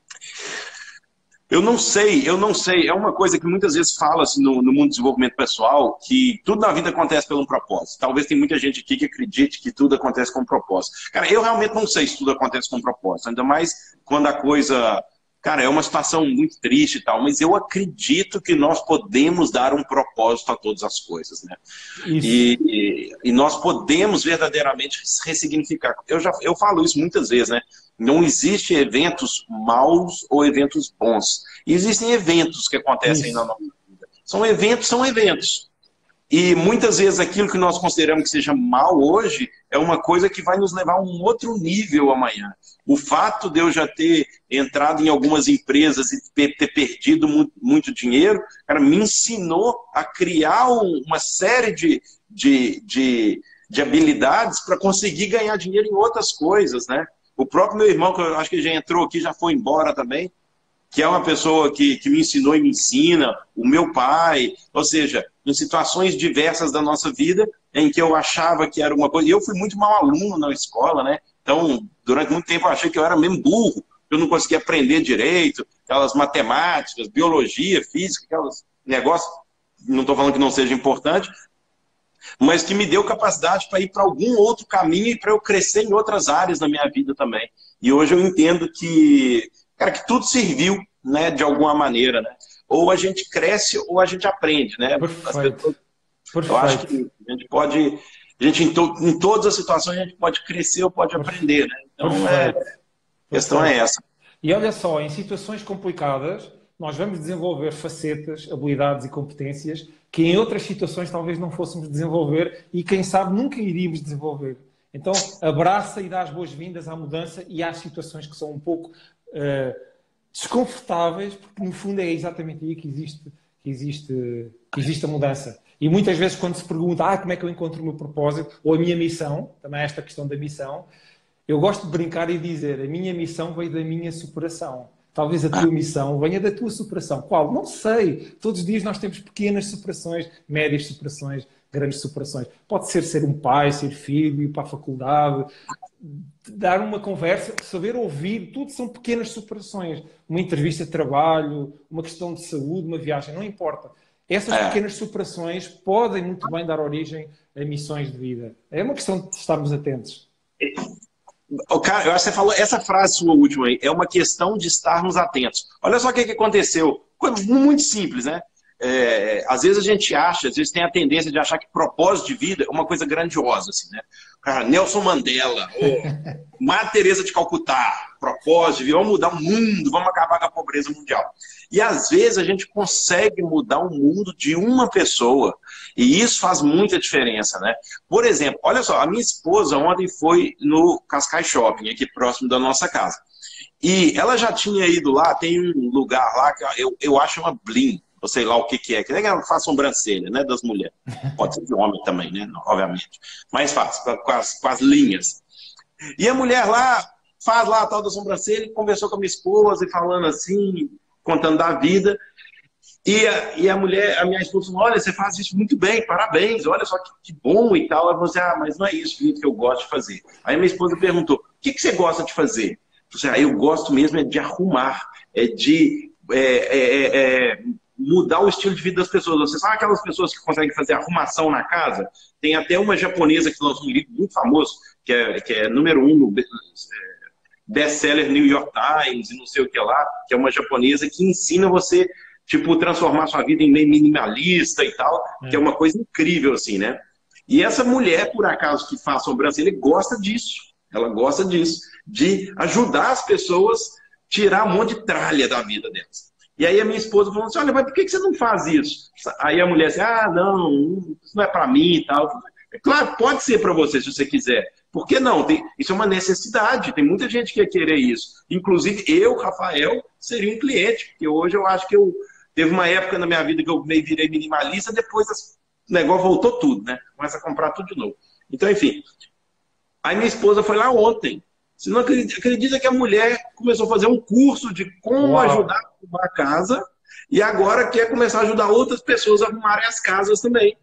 Eu não sei. É uma coisa que muitas vezes fala-se no mundo do desenvolvimento pessoal, que tudo na vida acontece por um propósito. Talvez tem muita gente aqui que acredite que tudo acontece com um propósito. Cara, eu realmente não sei se tudo acontece com um propósito. Ainda mais quando a coisa... Cara, é uma situação muito triste e tal, mas eu acredito que nós podemos dar um propósito a todas as coisas, né? E nós podemos verdadeiramente ressignificar. Eu falo isso muitas vezes, né? Não existe eventos maus ou eventos bons. Existem eventos que acontecem na nossa vida. São eventos. E muitas vezes aquilo que nós consideramos que seja mal hoje é uma coisa que vai nos levar a um outro nível amanhã. O fato de eu já ter entrado em algumas empresas e ter perdido muito dinheiro, cara, me ensinou a criar uma série de habilidades para conseguir ganhar dinheiro em outras coisas, né? O próprio meu irmão, que eu acho que já entrou aqui, já foi embora também, que é uma pessoa que me ensinou e me ensina, o meu pai, ou seja, em situações diversas da nossa vida, em que eu achava que era uma coisa... E eu fui muito mau aluno na escola, né? Então, durante muito tempo eu achei que eu era mesmo burro, eu não conseguia aprender direito, aquelas matemáticas, biologia, física, aqueles negócios, não estou falando que não seja importante, mas que me deu capacidade para ir para algum outro caminho e para eu crescer em outras áreas da minha vida também. E hoje eu entendo que, cara, que tudo serviu, né, de alguma maneira, né? Ou a gente cresce ou a gente aprende, né? Perfeito. Eu acho que a gente pode... em todas as situações a gente pode crescer ou pode aprender, né? Então, a questão é essa. E olha só, em situações complicadas, nós vamos desenvolver facetas, habilidades e competências que em outras situações talvez não fôssemos desenvolver e, quem sabe, nunca iríamos desenvolver. Então, abraça e dá as boas-vindas à mudança e às situações que são um pouco desconfortáveis, porque, no fundo, é exatamente aí que existe a mudança. E muitas vezes, quando se pergunta como é que eu encontro o meu propósito ou a minha missão, também é esta questão da missão, eu gosto de brincar e dizer, a minha missão veio da minha superação. Talvez a tua missão venha da tua superação. Qual? Não sei. Todos os dias nós temos pequenas superações, médias superações, grandes superações. Pode ser um pai, ser filho, ir para a faculdade, dar uma conversa, saber ouvir, tudo são pequenas superações. Uma entrevista de trabalho, uma questão de saúde, uma viagem, não importa. Essas pequenas superações podem muito bem dar origem a missões de vida. É uma questão de estarmos atentos. Cara, eu acho que você falou, essa frase sua última aí, é uma questão de estarmos atentos. Olha só o que aconteceu. Coisa muito simples, né? Às vezes a gente acha, às vezes tem a tendência de achar que propósito de vida é uma coisa grandiosa, assim, né? Cara, Nelson Mandela, Madre Teresa de Calcutá, propósito de vida, vamos mudar o mundo, vamos acabar com a pobreza mundial. E às vezes a gente consegue mudar o mundo de uma pessoa, e isso faz muita diferença, né? Por exemplo, olha só, a minha esposa ontem foi no Cascais Shopping, aqui próximo da nossa casa. E ela já tinha ido lá, tem um lugar lá que eu acho uma Blim, ou sei lá o que é ela faz sobrancelha, né, das mulheres. Pode ser de homem também, né, obviamente. Mas faz, com as linhas. E a mulher lá, faz lá a tal da sobrancelha, conversou com a minha esposa, e falando assim, contando da vida. E a minha esposa falou, olha, você faz isso muito bem, parabéns, olha só que bom e tal. Ela falou assim, mas não é isso, filho, que eu gosto de fazer. Aí minha esposa perguntou, o que você gosta de fazer? Eu falei, eu gosto mesmo de arrumar, mudar o estilo de vida das pessoas. Você sabe aquelas pessoas que conseguem fazer arrumação na casa? Tem até uma japonesa que lançou um livro muito famoso, que é número 1 no best-seller New York Times e não sei o que lá, que é uma japonesa que ensina você, tipo, transformar sua vida em meio minimalista e tal, que é uma coisa incrível, assim, né? E essa mulher, por acaso, que faz sobrancelha, gosta disso. Ela gosta disso, de ajudar as pessoas a tirar um monte de tralha da vida delas. E aí a minha esposa falou assim, olha, mas por que você não faz isso? Aí a mulher assim, não, isso não é para mim e tal. Claro, pode ser para você, se você quiser. Por que não? Isso é uma necessidade, tem muita gente que quer querer isso. Inclusive eu, Rafael, seria um cliente, porque hoje eu acho que teve uma época na minha vida que eu meio virei minimalista, depois o negócio voltou tudo, né? Começa a comprar tudo de novo. Então, enfim. Aí minha esposa foi lá ontem. Você não acredita que a mulher começou a fazer um curso de como ajudar a arrumar a casa e agora quer começar a ajudar outras pessoas a arrumarem as casas também.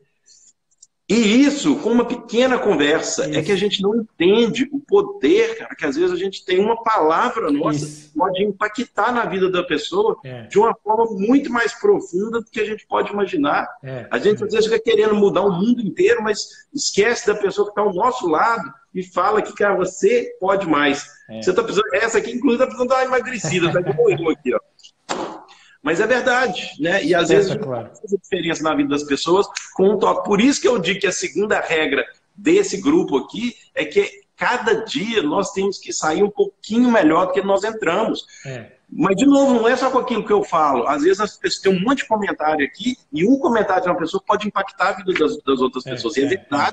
E isso, com uma pequena conversa, é que a gente não entende o poder, cara, que às vezes a gente tem uma palavra nossa que pode impactar na vida da pessoa de uma forma muito mais profunda do que a gente pode imaginar. A gente às vezes fica querendo mudar o mundo inteiro, mas esquece da pessoa que está ao nosso lado e fala que, cara, você pode mais. Você tá precisando, essa aqui, inclusive, está precisando dar uma emagrecida, tá igual eu aqui, ó. Mas é verdade, né? E às vezes faz a diferença na vida das pessoas com um toque. Por isso que eu digo que a segunda regra desse grupo aqui é que cada dia nós temos que sair um pouquinho melhor do que nós entramos. Mas, de novo, não é só com aquilo que eu falo. Às vezes as pessoas têm um monte de comentário aqui e um comentário de uma pessoa pode impactar a vida das outras pessoas. E é verdade.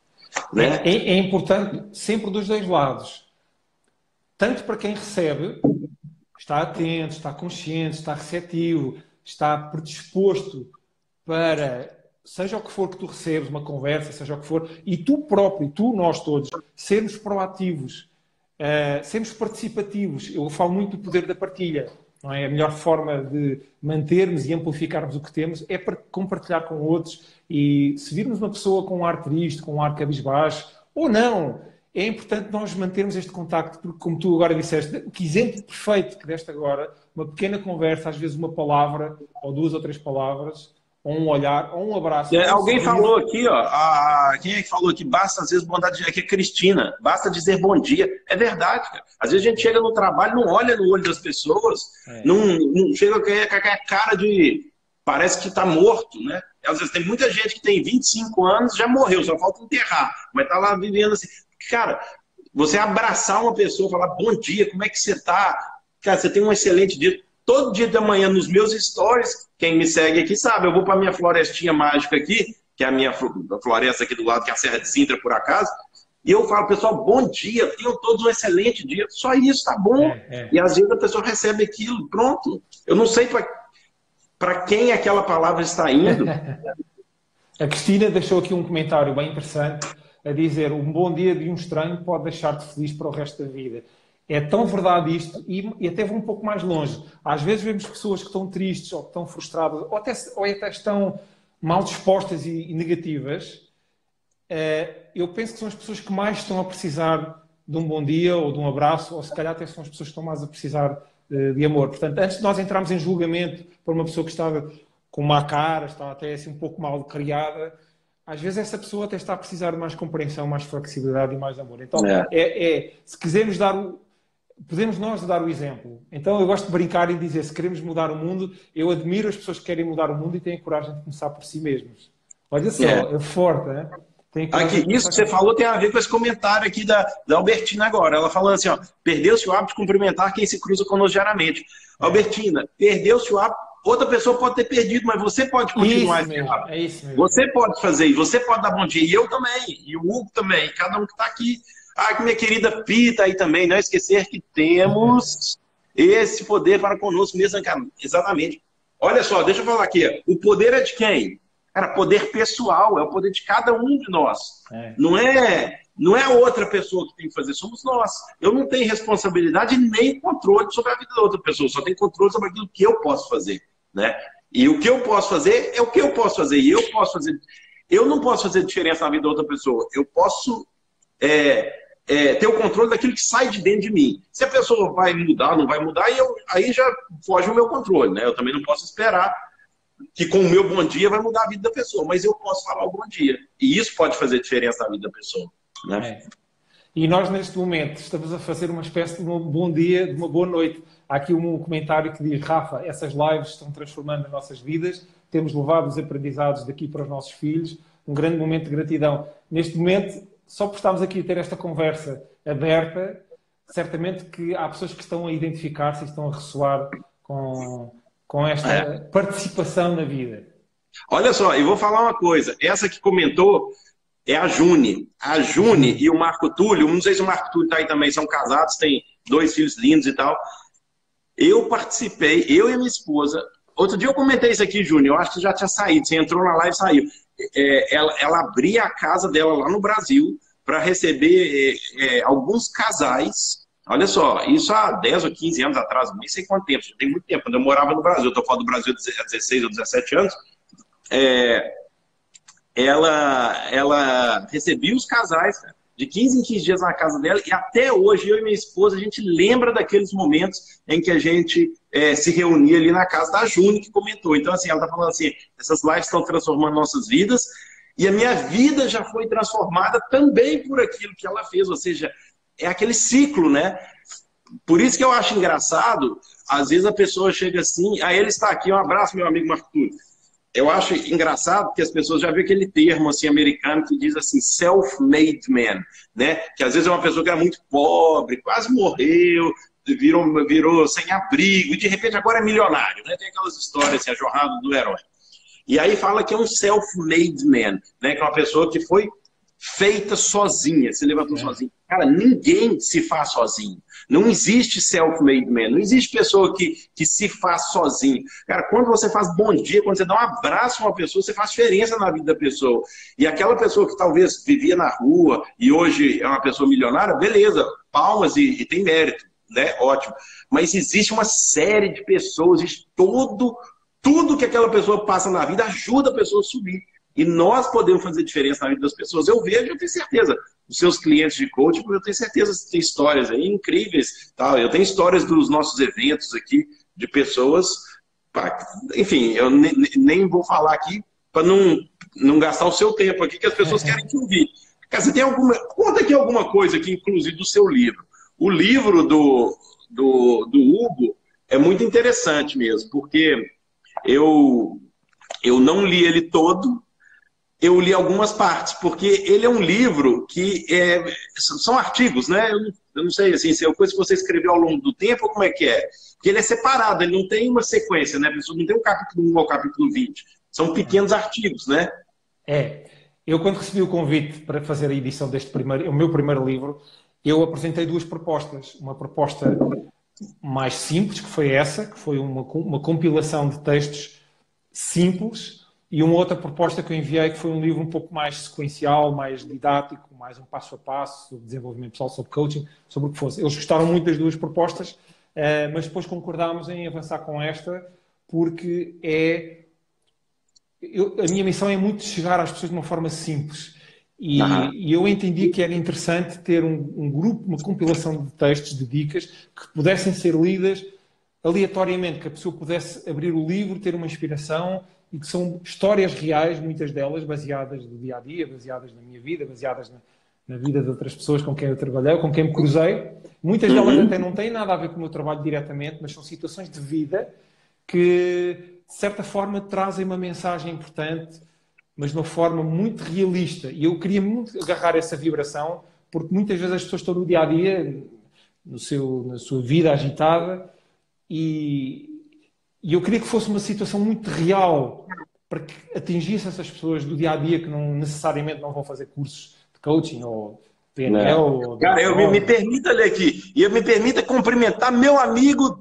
Né? É importante sempre dos dois lados. Tanto para quem recebe... está atento, está consciente, está receptivo, está predisposto para, seja o que for que tu recebes, uma conversa, seja o que for, e tu próprio, nós todos, sermos proativos, sermos participativos. Eu falo muito do poder da partilha. Não é? A melhor forma de mantermos e amplificarmos o que temos é para compartilhar com outros. E se virmos uma pessoa com um ar triste, com um ar cabisbaixo, ou não... É importante nós mantermos este contacto, porque, como tu agora disseste, que exemplo perfeito que deste agora, uma pequena conversa, às vezes uma palavra, ou 2 ou 3 palavras, ou um olhar, ou um abraço. Alguém falou aqui, ó, quem é que falou aqui? Basta, às vezes, bondade de... Aqui é Cristina, basta dizer bom dia. É verdade, cara. Às vezes a gente chega no trabalho, não olha no olho das pessoas, não chega com a cara de... Parece que está morto, né? Às vezes tem muita gente que tem 25 anos, já morreu, só falta enterrar, mas está lá vivendo assim... Cara, você abraçar uma pessoa, falar bom dia, como é que você tá? Cara, você tem um excelente dia. Todo dia da manhã nos meus stories, quem me segue aqui sabe, eu vou para minha florestinha mágica aqui, que é a minha floresta aqui do lado, que é a Serra de Sintra, por acaso, e eu falo, pessoal, bom dia, tenham todos um excelente dia. Só isso, tá bom. E às vezes a pessoa recebe aquilo, pronto. Eu não sei para quem aquela palavra está indo. A Cristina deixou aqui um comentário bem interessante, a dizer, um bom dia de um estranho pode deixar-te feliz para o resto da vida. É tão verdade isto, e até vou um pouco mais longe. Às vezes vemos pessoas que estão tristes, ou que estão frustradas, ou até estão mal dispostas e negativas. Eu penso que são as pessoas que mais estão a precisar de um bom dia, ou de um abraço, ou se calhar até são as pessoas que estão mais a precisar de amor. Portanto, antes de nós entrarmos em julgamento por uma pessoa que está com má cara, está até assim um pouco mal criada, às vezes essa pessoa até está a precisar de mais compreensão, mais flexibilidade e mais amor. Então, se quisermos podemos nós dar o exemplo. Então, eu gosto de brincar e dizer, se queremos mudar o mundo, eu admiro as pessoas que querem mudar o mundo e têm coragem de começar por si mesmos. Olha só, é forte, né? Aqui, isso que você falou tem a ver com esse comentário aqui da Albertina agora. Ela falando assim, ó, perdeu-se o hábito de cumprimentar quem se cruza conosco diariamente. Albertina, perdeu-se o hábito. Outra pessoa pode ter perdido, mas você pode continuar esse hábito. É isso mesmo. Você pode fazer isso, você pode dar bom dia. E eu também, e o Hugo também, cada um que está aqui. Ah, minha querida Pita aí também, não esquecer que temos esse poder para conosco mesmo. Exatamente. Olha só, deixa eu falar aqui. O poder é de quem? Cara, poder pessoal, é o poder de cada um de nós. Não é outra pessoa que tem que fazer, somos nós. Eu não tenho responsabilidade nem controle sobre a vida da outra pessoa, só tenho controle sobre aquilo que eu posso fazer. Né? E o que eu posso fazer é o que eu posso fazer. E eu posso fazer. Eu não posso fazer diferença na vida da outra pessoa. Eu posso ter o controle daquilo que sai de dentro de mim. Se a pessoa vai mudar, não vai mudar, aí já foge o meu controle. Né? Eu também não posso esperar que com o meu bom dia vai mudar a vida da pessoa, mas eu posso falar o bom dia. E isso pode fazer diferença na vida da pessoa. Né? E nós, neste momento, estamos a fazer uma espécie de um bom dia, de uma boa noite. Há aqui um comentário que diz: Rafa, essas lives estão transformando as nossas vidas, temos levado os aprendizados daqui para os nossos filhos, um grande momento de gratidão. Neste momento, só por estarmos aqui a ter esta conversa aberta, certamente que há pessoas que estão a identificar-se e estão a ressoar com esta participação na vida. Olha só, eu vou falar uma coisa. Essa que comentou é a June. A June e o Marco Túlio, não sei se o Marco Túlio está aí também, são casados, têm 2 filhos lindos e tal. Eu participei, eu e a minha esposa. Outro dia eu comentei isso aqui, June, eu acho que já tinha saído, você entrou na live e saiu. Ela abria a casa dela lá no Brasil para receber alguns casais. Olha só, isso há 10 ou 15 anos atrás, nem sei quanto tempo, já tem muito tempo, quando eu morava no Brasil, eu estou falando do Brasil há 16 ou 17 anos, ela recebia os casais, cara, de 15 em 15 dias na casa dela, e até hoje, eu e minha esposa, a gente lembra daqueles momentos em que a gente se reunia ali na casa da June, que comentou. Então, assim, ela está falando assim, essas lives estão transformando nossas vidas, e a minha vida já foi transformada também por aquilo que ela fez, ou seja, é aquele ciclo, né? Por isso que eu acho engraçado, às vezes a pessoa chega assim, ele está aqui, um abraço, meu amigo Marco Túlio. Eu acho engraçado que as pessoas já viram aquele termo assim, americano que diz assim, self-made man, né? Que às vezes é uma pessoa que era muito pobre, quase morreu, virou sem abrigo, e de repente agora é milionário, né? Tem aquelas histórias, assim, a jornada do herói. E aí fala que é um self-made man, né? Que é uma pessoa que foi feita sozinha, se levantou sozinho. Cara, ninguém se faz sozinho. Não existe self-made man. Não existe pessoa que se faz sozinho. Cara, quando você faz bom dia, quando você dá um abraço a uma pessoa, você faz diferença na vida da pessoa. E aquela pessoa que talvez vivia na rua e hoje é uma pessoa milionária, beleza, palmas e tem mérito, né? Ótimo. Mas existe uma série de pessoas, existe tudo que aquela pessoa passa na vida ajuda a pessoa a subir. E nós podemos fazer diferença na vida das pessoas. Eu vejo, eu tenho certeza, os seus clientes de coaching, eu tenho certeza que tem histórias aí incríveis. Tá? Eu tenho histórias dos nossos eventos aqui, de pessoas... Enfim, eu nem vou falar aqui para não gastar o seu tempo aqui, que as pessoas querem te ouvir. Cara, você tem conta aqui alguma coisa aqui, inclusive, do seu livro. O livro do Hugo é muito interessante mesmo, porque eu não li ele todo, eu li algumas partes, porque ele é um livro que são artigos, né? Eu não sei assim, se é uma coisa que você escreveu ao longo do tempo ou como é que é. Porque ele é separado, ele não tem uma sequência, né? A pessoa não tem o capítulo 1 ao capítulo 20. São pequenos artigos, né? Eu quando recebi o convite para fazer a edição o meu primeiro livro, eu apresentei 2 propostas. Uma proposta mais simples, que foi essa, que foi uma compilação de textos simples, e uma outra proposta que eu enviei, que foi um livro um pouco mais sequencial, mais didático, mais um passo a passo, sobre desenvolvimento pessoal, sobre coaching, sobre o que fosse. Eles gostaram muito das 2 propostas, mas depois concordámos em avançar com esta, porque a minha missão é muito chegar às pessoas de uma forma simples. E eu entendi que era interessante ter um grupo, uma compilação de textos, de dicas, que pudessem ser lidas aleatoriamente, que a pessoa pudesse abrir o livro, ter uma inspiração, e que são histórias reais, muitas delas baseadas no dia-a-dia, baseadas na minha vida, baseadas na vida de outras pessoas com quem eu trabalhei, com quem me cruzei. Muitas delas até não têm nada a ver com o meu trabalho diretamente, mas são situações de vida que, de certa forma, trazem uma mensagem importante, mas de uma forma muito realista. E eu queria muito agarrar essa vibração, porque muitas vezes as pessoas estão no dia-a-dia, na sua vida agitada, e eu queria que fosse uma situação muito real para que atingisse essas pessoas do dia-a-dia que não necessariamente não vão fazer cursos de coaching ou PNL. Ou cara, me permita ler aqui, e eu me permita cumprimentar meu amigo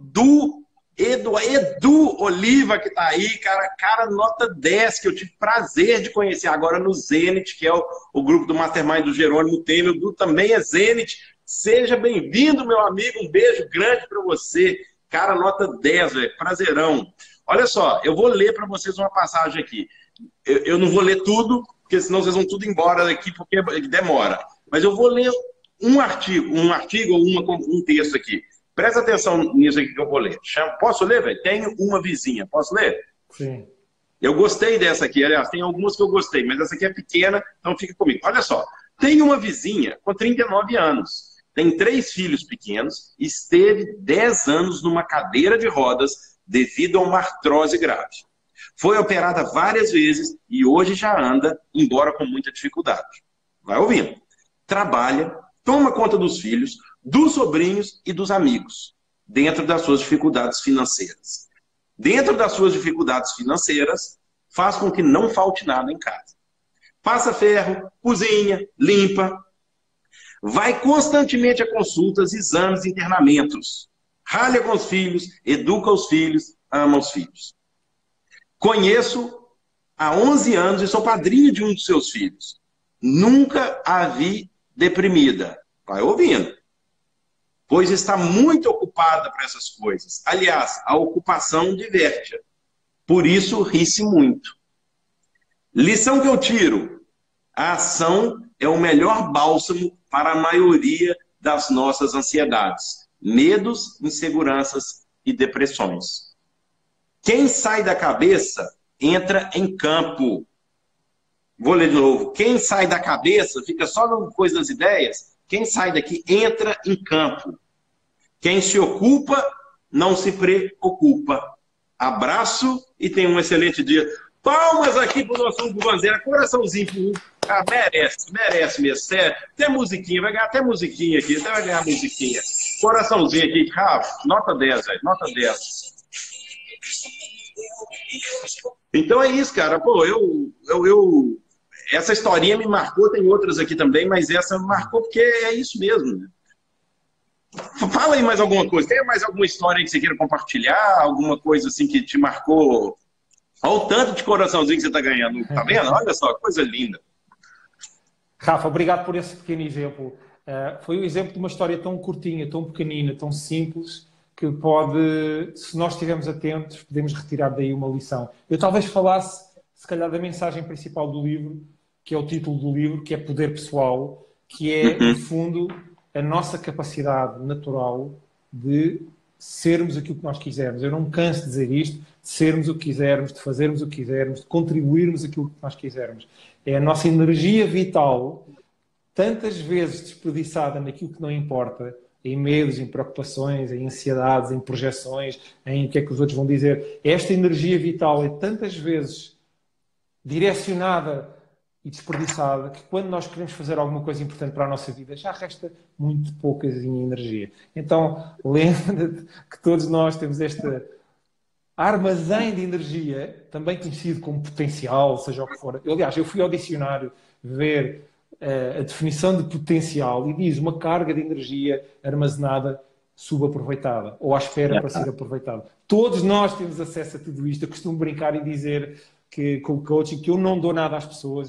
Edu Oliva, que está aí, cara, nota 10, que eu tive prazer de conhecer agora no Zenit, que é o grupo do Mastermind do Jerônimo Temer. O Edu também é Zenit. Seja bem-vindo, meu amigo. Um beijo grande para você. Cara, nota 10, velho. Prazerão. Olha só, eu vou ler para vocês uma passagem aqui. Eu não vou ler tudo, porque senão vocês vão tudo embora daqui, porque demora. Mas eu vou ler um artigo ou um texto aqui. Presta atenção nisso aqui que eu vou ler. Posso ler, velho? Tenho uma vizinha. Posso ler? Sim. Eu gostei dessa aqui, aliás, tem algumas que eu gostei, mas essa aqui é pequena, então fica comigo. Olha só, tem uma vizinha com 39 anos, tem 3 filhos pequenos, esteve 10 anos numa cadeira de rodas devido a uma artrose grave. Foi operada várias vezes e hoje já anda, embora com muita dificuldade. Vai ouvindo. Trabalha, toma conta dos filhos, dos sobrinhos e dos amigos, dentro das suas dificuldades financeiras. Dentro das suas dificuldades financeiras, faz com que não falte nada em casa. Passa ferro, cozinha, limpa. Vai constantemente a consultas, exames, internamentos. Ralha com os filhos, educa os filhos, ama os filhos. Conheço há 11 anos e sou padrinho de um dos seus filhos. Nunca a vi deprimida. Vai ouvindo. Pois está muito ocupada para essas coisas. Aliás, a ocupação diverte-a. Por isso, ri-se muito. Lição que eu tiro. A ação é o melhor bálsamo para a maioria das nossas ansiedades, medos, inseguranças e depressões. Quem sai da cabeça, entra em campo. Vou ler de novo. Quem sai da cabeça, fica só na coisa das ideias. Quem sai daqui, entra em campo. Quem se ocupa, não se preocupa. Abraço e tenha um excelente dia. Palmas aqui pro nosso Hugo Vanzeira. Coraçãozinho pro Hugo. Ah, merece mesmo. Sério. Tem musiquinha, vai ganhar até musiquinha aqui. Até vai ganhar musiquinha. Coraçãozinho aqui. Rafa, nota 10, velho. Nota 10. Então é isso, cara. Pô, essa historinha me marcou, tem outras aqui também, mas essa me marcou porque é isso mesmo, né? Fala aí mais alguma coisa. Tem mais alguma história que você queira compartilhar? Alguma coisa assim que te marcou? Olha o tanto de coraçãozinho que você está ganhando. Tá vendo? Olha só, coisa linda. Rafa, obrigado por esse pequeno exemplo. Foi um exemplo de uma história tão curtinha, tão pequenina, tão simples, que pode, se nós estivermos atentos, podemos retirar daí uma lição. Eu talvez falasse, se calhar, da mensagem principal do livro, que é o título do livro, que é Poder Pessoal, que é, no fundo, a nossa capacidade natural de sermos aquilo que nós quisermos. Eu não me canso de dizer isto, de sermos o que quisermos, de fazermos o que quisermos, de contribuirmos aquilo que nós quisermos. É a nossa energia vital, tantas vezes desperdiçada naquilo que não importa, em medos, em preocupações, em ansiedades, em projeções, em o que é que os outros vão dizer. Esta energia vital é tantas vezes direcionada e desperdiçada que quando nós queremos fazer alguma coisa importante para a nossa vida, já resta muito poucazinha energia. Então, lembra-te que todos nós temos este armazém de energia, também conhecido como potencial, seja o que for. Aliás, eu fui ao dicionário ver a definição de potencial e diz uma carga de energia armazenada subaproveitada ou à espera para ser aproveitada. Todos nós temos acesso a tudo isto. Eu costumo brincar e dizer que com o coaching que eu não dou nada às pessoas,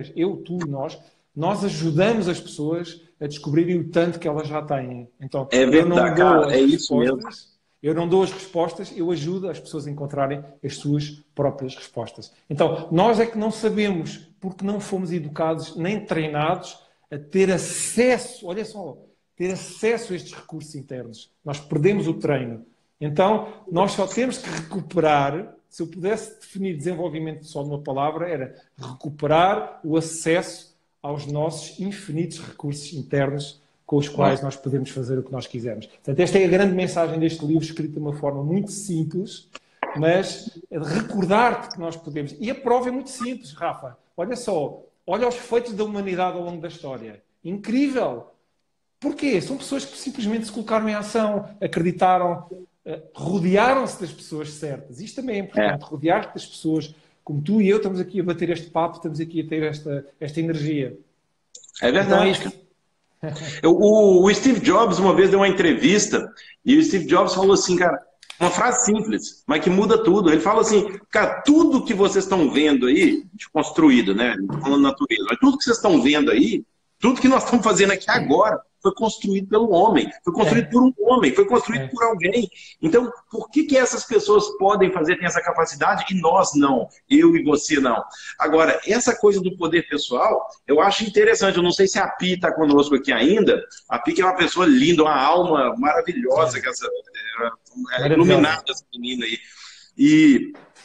nós ajudamos as pessoas a descobrirem o tanto que elas já têm. Então, é verdade, cara, é isso mesmo. Eu não dou as respostas, eu ajudo as pessoas a encontrarem as suas próprias respostas. Então, nós é que não sabemos, porque não fomos educados nem treinados a ter acesso, olha só, ter acesso a estes recursos internos. Nós perdemos o treino. Então, nós só temos que recuperar, se eu pudesse definir desenvolvimento só numa palavra, era recuperar o acesso aos nossos infinitos recursos internos com os quais nós podemos fazer o que nós quisermos. Portanto, esta é a grande mensagem deste livro, escrito de uma forma muito simples, mas recordar-te que nós podemos. E a prova é muito simples, Rafa. Olha só, olha os feitos da humanidade ao longo da história. Incrível! Porquê? São pessoas que simplesmente se colocaram em ação, acreditaram, rodearam-se das pessoas certas. Isto também é importante, rodear-te das pessoas como tu e eu estamos aqui a bater este papo, estamos aqui a ter esta energia. É verdade. Então, o Steve Jobs uma vez deu uma entrevista e o Steve Jobs falou assim, cara, uma frase simples, mas que muda tudo. Ele fala assim, cara, tudo que vocês estão vendo aí, construído, né? Falando natureza, mas tudo que vocês estão vendo aí, tudo que nós estamos fazendo aqui agora, foi construído pelo homem, foi construído por um homem, foi construído por alguém. Então, por que essas pessoas podem fazer, têm essa capacidade e nós não? Eu e você não. Agora, essa coisa do poder pessoal, eu acho interessante. Eu não sei se a Pi está conosco aqui ainda. A Pi que é uma pessoa linda, uma alma maravilhosa, iluminada essa menina aí. E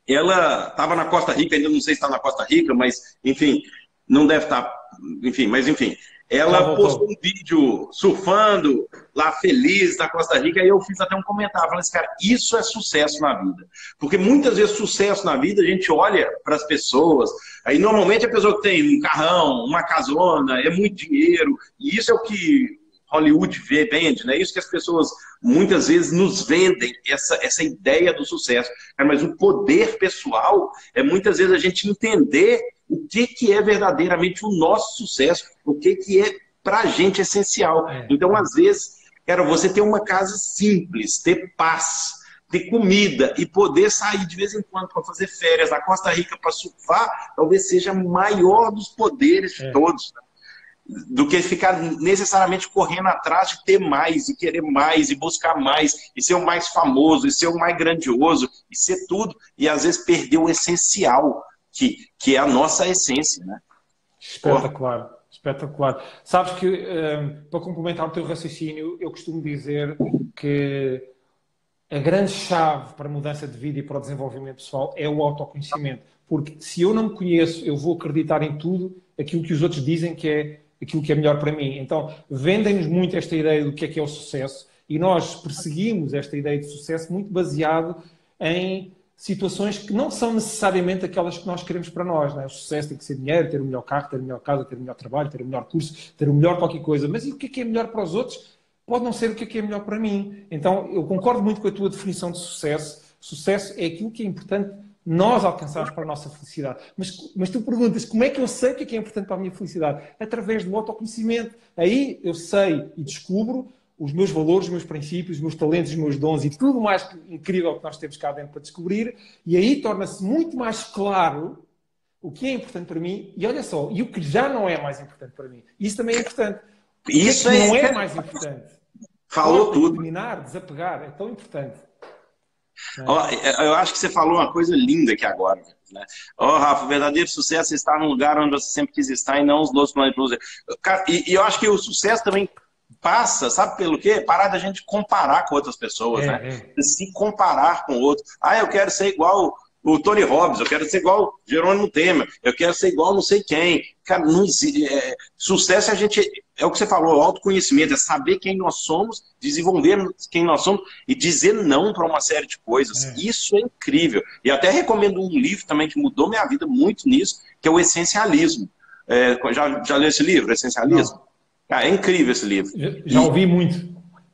ela estava na Costa Rica, ainda não sei se está na Costa Rica, mas, enfim, não deve estar, enfim. Ela postou um vídeo surfando lá feliz na Costa Rica, e eu fiz até um comentário, falando assim, cara, isso é sucesso na vida. Porque muitas vezes sucesso na vida, a gente olha para as pessoas, aí normalmente a pessoa que tem um carrão, uma casona, é muito dinheiro, e isso é o que Hollywood vende, né? Isso que as pessoas muitas vezes nos vendem, essa ideia do sucesso. Mas o poder pessoal é muitas vezes a gente entender o que é verdadeiramente o nosso sucesso, o que é pra gente essencial. Então, às vezes, cara, você ter uma casa simples, ter paz, ter comida e poder sair de vez em quando para fazer férias na Costa Rica para surfar, talvez seja o maior dos poderes de todos, né? Do que ficar necessariamente correndo atrás de ter mais, e querer mais, e buscar mais, e ser o mais famoso, e ser o mais grandioso, e ser tudo, e às vezes perder o essencial, que é a nossa essência, né? Espetacular, espetacular. Sabes que, para complementar o teu raciocínio, eu costumo dizer que a grande chave para a mudança de vida e para o desenvolvimento pessoal é o autoconhecimento. Porque se eu não me conheço, eu vou acreditar em tudo aquilo que os outros dizem que é aquilo que é melhor para mim. Então, vendem-nos muito esta ideia do que é o sucesso, e nós perseguimos esta ideia de sucesso muito baseado em situações que não são necessariamente aquelas que nós queremos para nós, não é? O sucesso tem que ser dinheiro, ter o melhor carro, ter a melhor casa, ter o melhor trabalho, ter o melhor curso, ter o melhor qualquer coisa. Mas e o que é melhor para os outros? Pode não ser o que é melhor para mim. Então, eu concordo muito com a tua definição de sucesso. Sucesso é aquilo que é importante nós alcançarmos para a nossa felicidade. Mas tu perguntas, como é que eu sei o que é importante para a minha felicidade? Através do autoconhecimento. Aí eu sei e descubro os meus valores, os meus princípios, os meus talentos, os meus dons e tudo mais incrível que nós temos cá dentro para descobrir. E aí torna-se muito mais claro o que é importante para mim e, olha só, e o que já não é mais importante para mim. Isso também é importante. Isso o que não é mais importante. Falou tudo. Eliminar, desapegar, é tão importante. Eu acho que você falou uma coisa linda aqui agora, né? Rafa, o verdadeiro sucesso é estar num lugar onde você sempre quis estar e não os outros planetas. E eu acho que o sucesso também passa, sabe pelo quê? Parar da gente comparar com outras pessoas, né? Se comparar com outros. Eu quero ser igual o Tony Robbins, eu quero ser igual o Jerônimo Temer, eu quero ser igual não sei quem. Cara, não existe, sucesso é o que você falou, o autoconhecimento, é saber quem nós somos, desenvolver quem nós somos e dizer não para uma série de coisas. Isso é incrível. E até recomendo um livro também que mudou minha vida muito nisso, que é o Essencialismo. Já leu esse livro, Essencialismo? É incrível esse livro. Já ouvi muito.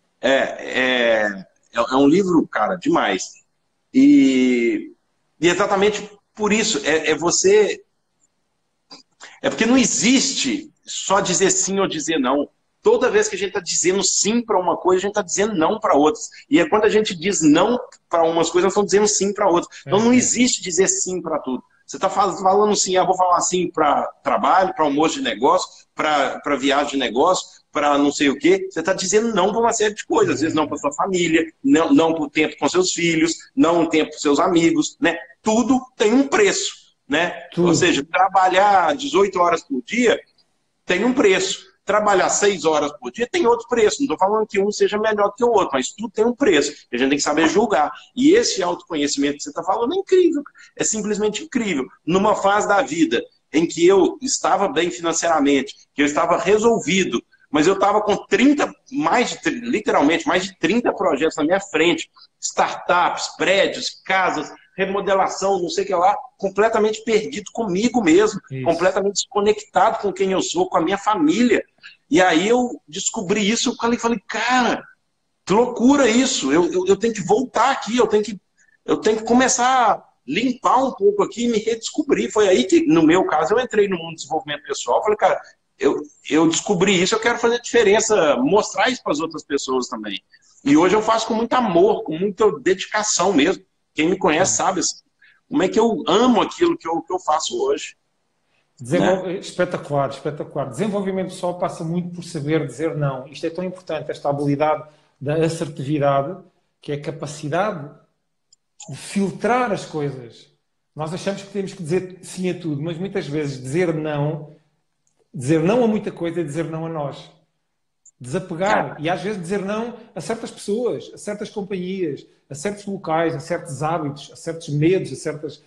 É um livro, cara, demais. E exatamente por isso, você... É porque não existe só dizer sim ou dizer não. Toda vez que a gente está dizendo sim para uma coisa, a gente está dizendo não para outras. E quando a gente diz não para umas coisas, nós estamos dizendo sim para outras. Então não existe dizer sim para tudo. Você está falando sim, vou falar sim para trabalho, para almoço de negócio, para viagem de negócio, para não sei o quê. Você está dizendo não para uma série de coisas. Às vezes não para sua família, não para o tempo com seus filhos, não o tempo com seus amigos, né? Tudo tem um preço, né? Ou seja, trabalhar 18 horas por dia tem um preço. Trabalhar 6 horas por dia tem outro preço. Não estou falando que um seja melhor que o outro, mas tudo tem um preço. E a gente tem que saber julgar. E esse autoconhecimento que você está falando é incrível. É simplesmente incrível. Numa fase da vida em que eu estava bem financeiramente, que eu estava resolvido, mas eu estava com literalmente mais de 30 projetos na minha frente. Startups, prédios, casas, remodelação, não sei o que lá, completamente perdido comigo mesmo, completamente desconectado com quem eu sou, com a minha família. E aí eu descobri isso, eu falei, cara, que loucura isso, eu tenho que voltar aqui, eu tenho que começar a limpar um pouco aqui e me redescobrir. Foi aí que, no meu caso, eu entrei no mundo do desenvolvimento pessoal, falei, cara, eu descobri isso, eu quero fazer diferença, mostrar isso para as outras pessoas também. E hoje eu faço com muito amor, com muita dedicação mesmo. Quem me conhece sabe assim, como é que eu amo aquilo que eu faço hoje. Né? Espetacular, espetacular. Desenvolvimento pessoal passa muito por saber dizer não. Isto é tão importante, esta habilidade da assertividade, que é a capacidade de filtrar as coisas. Nós achamos que temos que dizer sim a tudo, mas muitas vezes dizer não a muita coisa é dizer não a nós. Desapegar e às vezes dizer não a certas pessoas, a certas companhias, a certos locais, a certos hábitos, a certos medos, a certas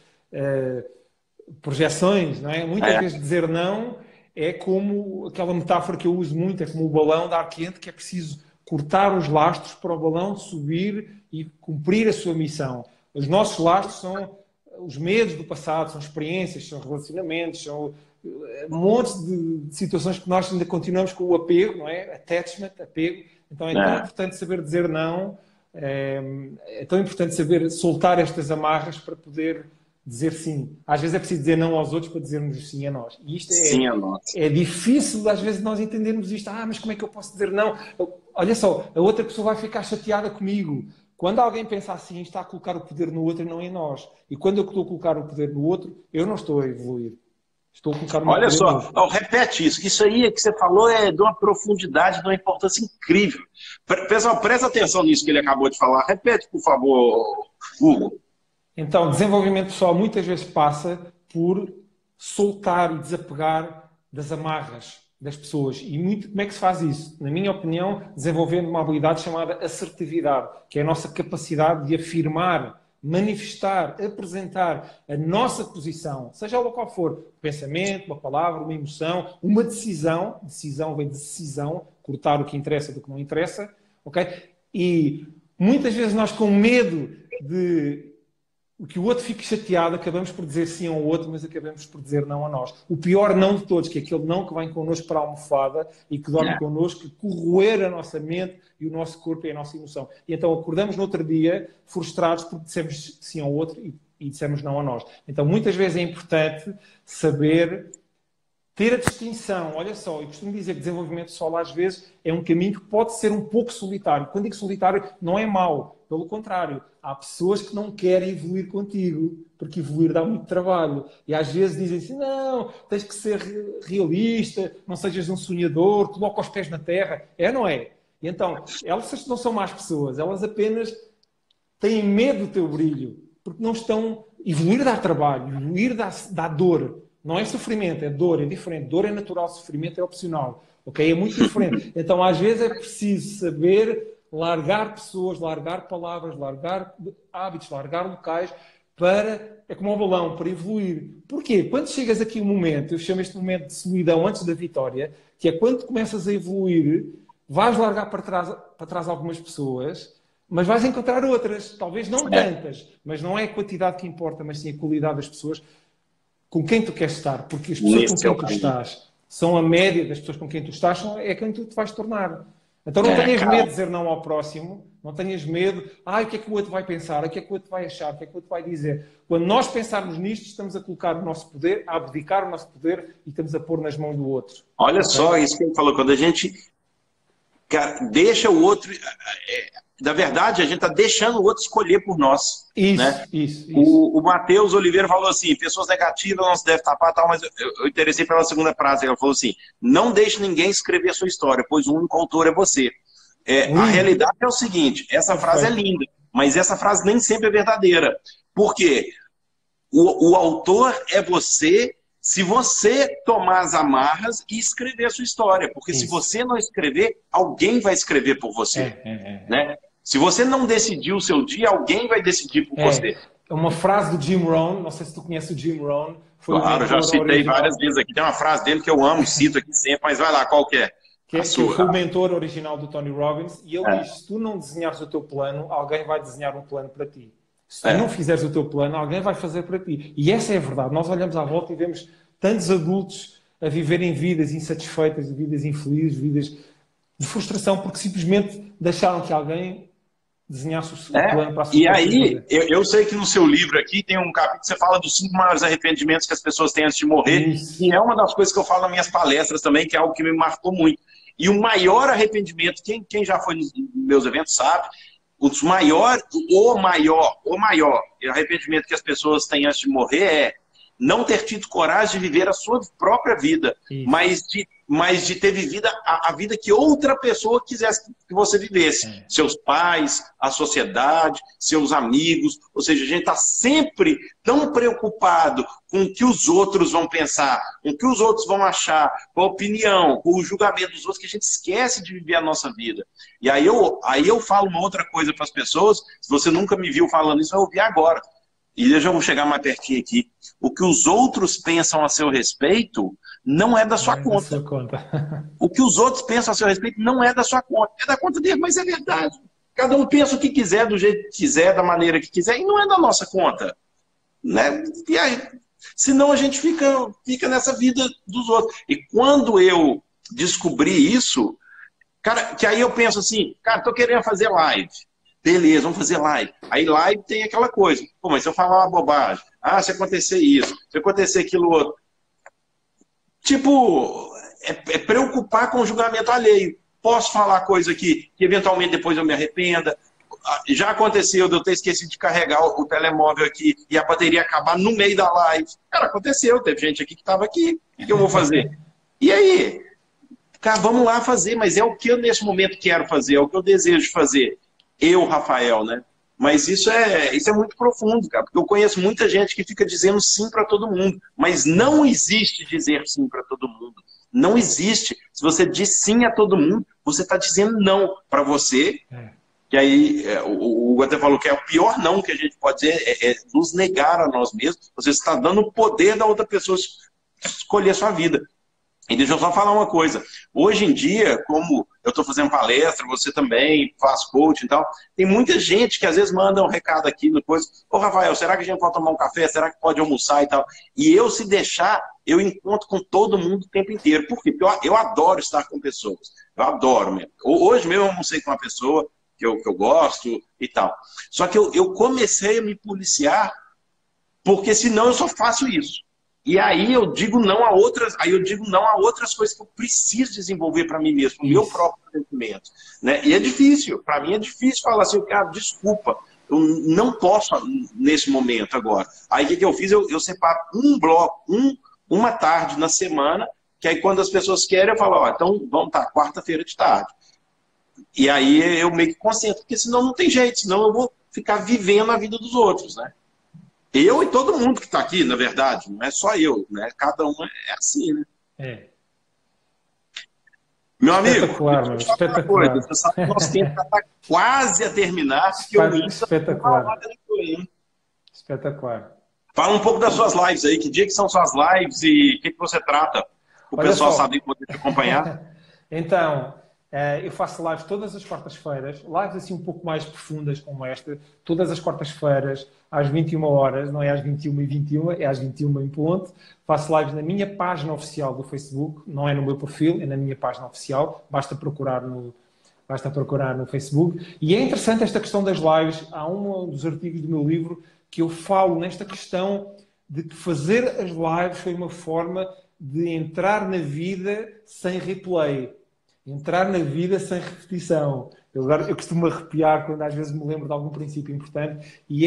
projeções, não é? Muitas vezes dizer não é como aquela metáfora que eu uso muito, é como o balão de ar quente, que é preciso cortar os lastros para o balão subir e cumprir a sua missão. Os nossos lastros são os medos do passado, são experiências, são relacionamentos, são montes de situações que nós ainda continuamos com o apego, não é? Attachment, apego. Então é tão importante saber dizer não, é tão importante saber soltar estas amarras para poder dizer sim. Às vezes é preciso dizer não aos outros para dizermos sim a nós. E isto é difícil, às vezes, nós entendermos isto. Mas como é que eu posso dizer não? Olha só, a outra pessoa vai ficar chateada comigo. Quando alguém pensa assim, está a colocar o poder no outro e não em nós. E quando eu estou a colocar o poder no outro, eu não estou a evoluir. Estou a colocar o meu Olha só, repete isso. Isso aí que você falou é de uma profundidade, de uma importância incrível. Pessoal, presta atenção nisso que ele acabou de falar. Repete, por favor, Hugo. Então, desenvolvimento pessoal muitas vezes passa por soltar e desapegar das amarras das pessoas. E como é que se faz isso? Na minha opinião, desenvolvendo uma habilidade chamada assertividade, que é a nossa capacidade de afirmar, manifestar, apresentar a nossa posição, seja ela qual for, um pensamento, uma palavra, uma emoção, uma decisão. Decisão vem de decisão, cortar o que interessa do que não interessa, ok? E muitas vezes nós, com medo de que o outro fique chateado, acabamos por dizer sim ao outro, mas acabamos por dizer não a nós. O pior não de todos, que é aquele não que vem connosco para a almofada e que dorme connosco, que corroer a nossa mente e o nosso corpo e a nossa emoção. E então acordamos no outro dia frustrados porque dissemos sim ao outro e dissemos não a nós. Então muitas vezes é importante saber ter a distinção. Olha só, eu costumo dizer que desenvolvimento pessoal às vezes é um caminho que pode ser um pouco solitário. Quando digo solitário, não é mau. Pelo contrário, há pessoas que não querem evoluir contigo, porque evoluir dá muito trabalho. E às vezes dizem assim, não, tens que ser realista, não sejas um sonhador, coloca os pés na terra. É ou não é? E então, elas não são más pessoas, elas apenas têm medo do teu brilho, porque não estão... Evoluir dá trabalho, evoluir dá dor. Não é sofrimento, é dor, é diferente. Dor é natural, sofrimento é opcional. Ok? É muito diferente. Então, às vezes é preciso saber largar pessoas, largar palavras, largar hábitos, largar locais é como um balão, para evoluir. Porquê? Quando chegas aqui um momento, eu chamo este momento de solidão antes da vitória, que é quando começas a evoluir, vais largar para trás algumas pessoas, mas vais encontrar outras, talvez não tantas, mas não é a quantidade que importa, mas sim a qualidade das pessoas com quem tu queres estar, porque as pessoas com quem tu estás são a média das pessoas com quem tu estás, é quem tu te vais tornar. Então não tenhas medo de dizer não ao próximo, não tenhas medo, o que é que o outro vai pensar, o que é que o outro vai achar, o que é que o outro vai dizer. Quando nós pensarmos nisto, estamos a colocar o nosso poder, a abdicar o nosso poder e estamos a pôr nas mãos do outro. Olha só isso que ele falou, quando a gente deixa o outro... Na verdade, a gente está deixando o outro escolher por nós. Isso, né? isso. O Matheus Oliveira falou assim, pessoas negativas não se deve tapar, tal, mas eu interessei pela segunda frase. Ele falou assim, não deixe ninguém escrever a sua história, pois o único autor é você. A realidade é o seguinte, essa frase é linda, mas essa frase nem sempre é verdadeira. Por quê? O autor é você, se você tomar as amarras e escrever a sua história. Porque se você não escrever, alguém vai escrever por você. Né? Se você não decidir o seu dia, alguém vai decidir por você. É uma frase do Jim Rohn, não sei se tu conheces o Jim Rohn. Claro, já citei várias vezes aqui. Tem uma frase dele que eu amo, cito aqui sempre, mas vai lá, qual que é? Que foi o mentor original do Tony Robbins, e ele diz, se tu não desenhares o teu plano, alguém vai desenhar um plano para ti. Se tu não fizeres o teu plano, alguém vai fazer para ti. E essa é a verdade. Nós olhamos à volta e vemos tantos adultos a viverem vidas insatisfeitas, vidas infelizes, vidas de frustração, porque simplesmente deixaram que alguém desenhasse o plano para a sua vida. E aí, eu sei que no seu livro aqui tem um capítulo que você fala dos 5 maiores arrependimentos que as pessoas têm antes de morrer, e é uma das coisas que eu falo nas minhas palestras também, que é algo que me marcou muito. E o maior arrependimento, quem já foi nos meus eventos sabe, o maior arrependimento que as pessoas têm antes de morrer é não ter tido coragem de viver a sua própria vida, mas de mas de ter vivido a vida que outra pessoa quisesse que você vivesse. Seus pais, a sociedade, seus amigos. Ou seja, a gente está sempre tão preocupado com o que os outros vão pensar, com o que os outros vão achar, com a opinião, com o julgamento dos outros, que a gente esquece de viver a nossa vida. E aí eu falo uma outra coisa para as pessoas. Se você nunca me viu falando isso, vai ouvir agora. E eu já vou chegar mais pertinho aqui. O que os outros pensam a seu respeito não é da sua conta. O que os outros pensam a seu respeito não é da sua conta. É da conta deles, mas é verdade. Cada um pensa o que quiser, do jeito que quiser, da maneira que quiser, e não é da nossa conta. Né? E aí, senão a gente fica nessa vida dos outros. E quando eu descobri isso, cara, que aí eu penso assim, cara, tô querendo fazer live. Beleza, vamos fazer live. Aí live tem aquela coisa. Pô, mas se eu falar uma bobagem, se acontecer isso, se acontecer aquilo outro. Tipo, é preocupar com o julgamento alheio. Posso falar coisa que eventualmente depois eu me arrependa. Já aconteceu de eu ter esquecido de carregar o telemóvel aqui e a bateria acabar no meio da live. Cara, aconteceu. Teve gente aqui que estava aqui. O que eu vou fazer? E aí? Cara, vamos lá fazer, mas é o que eu nesse momento quero fazer, é o que eu desejo fazer. Eu, Rafael, né? Mas isso é muito profundo, cara, porque eu conheço muita gente que fica dizendo sim para todo mundo, mas não existe dizer sim para todo mundo. Não existe. Se você diz sim a todo mundo, você está dizendo não para você. Que aí, o Hugo até falou que é o pior não que a gente pode dizer, é nos negar a nós mesmos. Você está dando o poder da outra pessoa escolher a sua vida. E deixa eu só falar uma coisa. Hoje em dia, como eu estou fazendo palestra, você também faz coaching e tal, tem muita gente que às vezes manda um recado aqui depois. Ô, Rafael, será que a gente pode tomar um café? Será que pode almoçar e tal? E eu, se deixar, eu encontro com todo mundo o tempo inteiro. Por quê? Porque eu adoro estar com pessoas. Eu adoro mesmo. Hoje mesmo eu almocei com uma pessoa que eu gosto e tal. Só que eu comecei a me policiar porque senão eu só faço isso. E aí eu digo não a outras, coisas que eu preciso desenvolver para mim mesmo, para o meu próprio crescimento. Né? E é difícil, para mim é difícil falar assim, cara, desculpa, eu não posso nesse momento agora. Aí o que eu fiz? Eu separo um bloco, uma tarde na semana, que aí quando as pessoas querem, eu falo, então vamos estar quarta-feira de tarde. E aí eu meio que concentro, porque senão não tem jeito, senão eu vou ficar vivendo a vida dos outros, né? Eu e todo mundo que está aqui, na verdade, não é só eu, né? Cada um é assim, né? Meu amigo, espetacular. Você sabe que nosso tempo está quase a terminar, que eu espetacular. Espetacular. Fala um pouco das suas lives aí, que dia que são suas lives e o que você trata, o pessoal saber poder te acompanhar. Então, eu faço lives todas as quartas-feiras, lives assim um pouco mais profundas como esta, todas as quartas-feiras, às 21 horas, não é às 21h21, é às 21 em ponto. Faço lives na minha página oficial do Facebook, não é no meu perfil, é na minha página oficial, basta procurar no Facebook. E é interessante esta questão das lives, há um dos artigos do meu livro que eu falo nesta questão de que fazer as lives foi uma forma de entrar na vida sem replay. Entrar na vida sem repetição. Eu costumo arrepiar quando às vezes me lembro de algum princípio importante e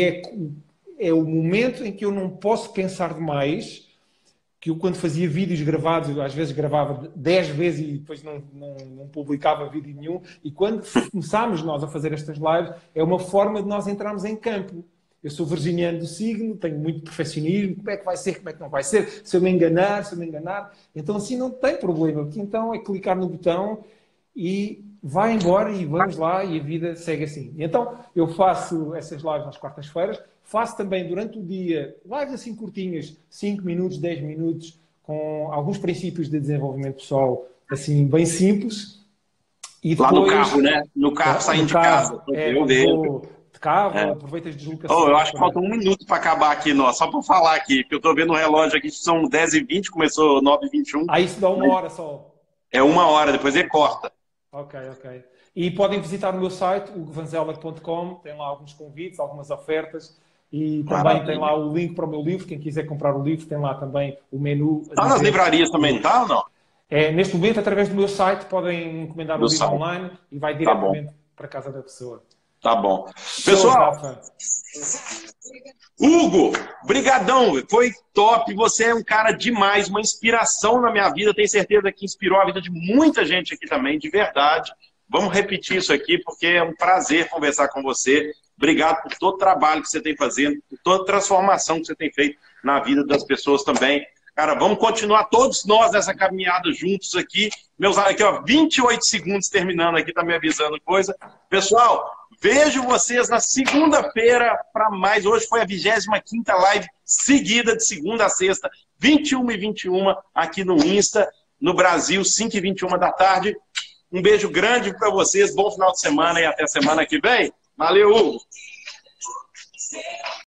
é o momento em que eu não posso pensar demais, que eu quando fazia vídeos gravados, eu às vezes gravava 10 vezes e depois não publicava vídeo nenhum, e quando começámos nós a fazer estas lives, é uma forma de nós entrarmos em campo. Eu sou virginiano do signo, tenho muito perfeccionismo, como é que vai ser, como é que não vai ser, se eu me enganar, então assim não tem problema, porque então é clicar no botão e vai embora e vamos lá e a vida segue assim. Então eu faço essas lives às quartas-feiras, faço também durante o dia lives assim curtinhas, 5 minutos, 10 minutos, com alguns princípios de desenvolvimento pessoal assim bem simples. E depois, lá no carro, né? No carro, saindo de casa. Eu vejo. Aproveita as deslocações. Eu acho que falta 1 minuto para acabar aqui, só para falar aqui, porque eu estou vendo o relógio aqui, são 10h20, começou 9h21. Aí isso dá 1 hora só. É 1 hora, depois ele corta. Ok. E podem visitar o meu site, hugovanzeller.com, tem lá alguns convites, algumas ofertas, e também tem lá o link para o meu livro, quem quiser comprar o livro, tem lá também o menu. Está nas livrarias também, tá ou não? Neste momento, através do meu site, podem encomendar o livro online e vai diretamente para a casa da pessoa. Tá bom. Show, Pessoal, Rafa. Hugo, brigadão, foi top. Você é um cara demais, uma inspiração na minha vida. Tenho certeza que inspirou a vida de muita gente aqui também, de verdade. Vamos repetir isso aqui, porque é um prazer conversar com você. Obrigado por todo o trabalho que você tem fazendo, por toda a transformação que você tem feito na vida das pessoas também. Cara, vamos continuar todos nós nessa caminhada juntos aqui. Meus aqui, ó, 28 segundos terminando aqui, tá me avisando coisa. Pessoal, vejo vocês na segunda-feira para mais. Hoje foi a 25ª live seguida de segunda a sexta, 21h21 aqui no Insta, no Brasil, 5h21 da tarde. Um beijo grande para vocês, bom final de semana e até semana que vem. Valeu, Hugo!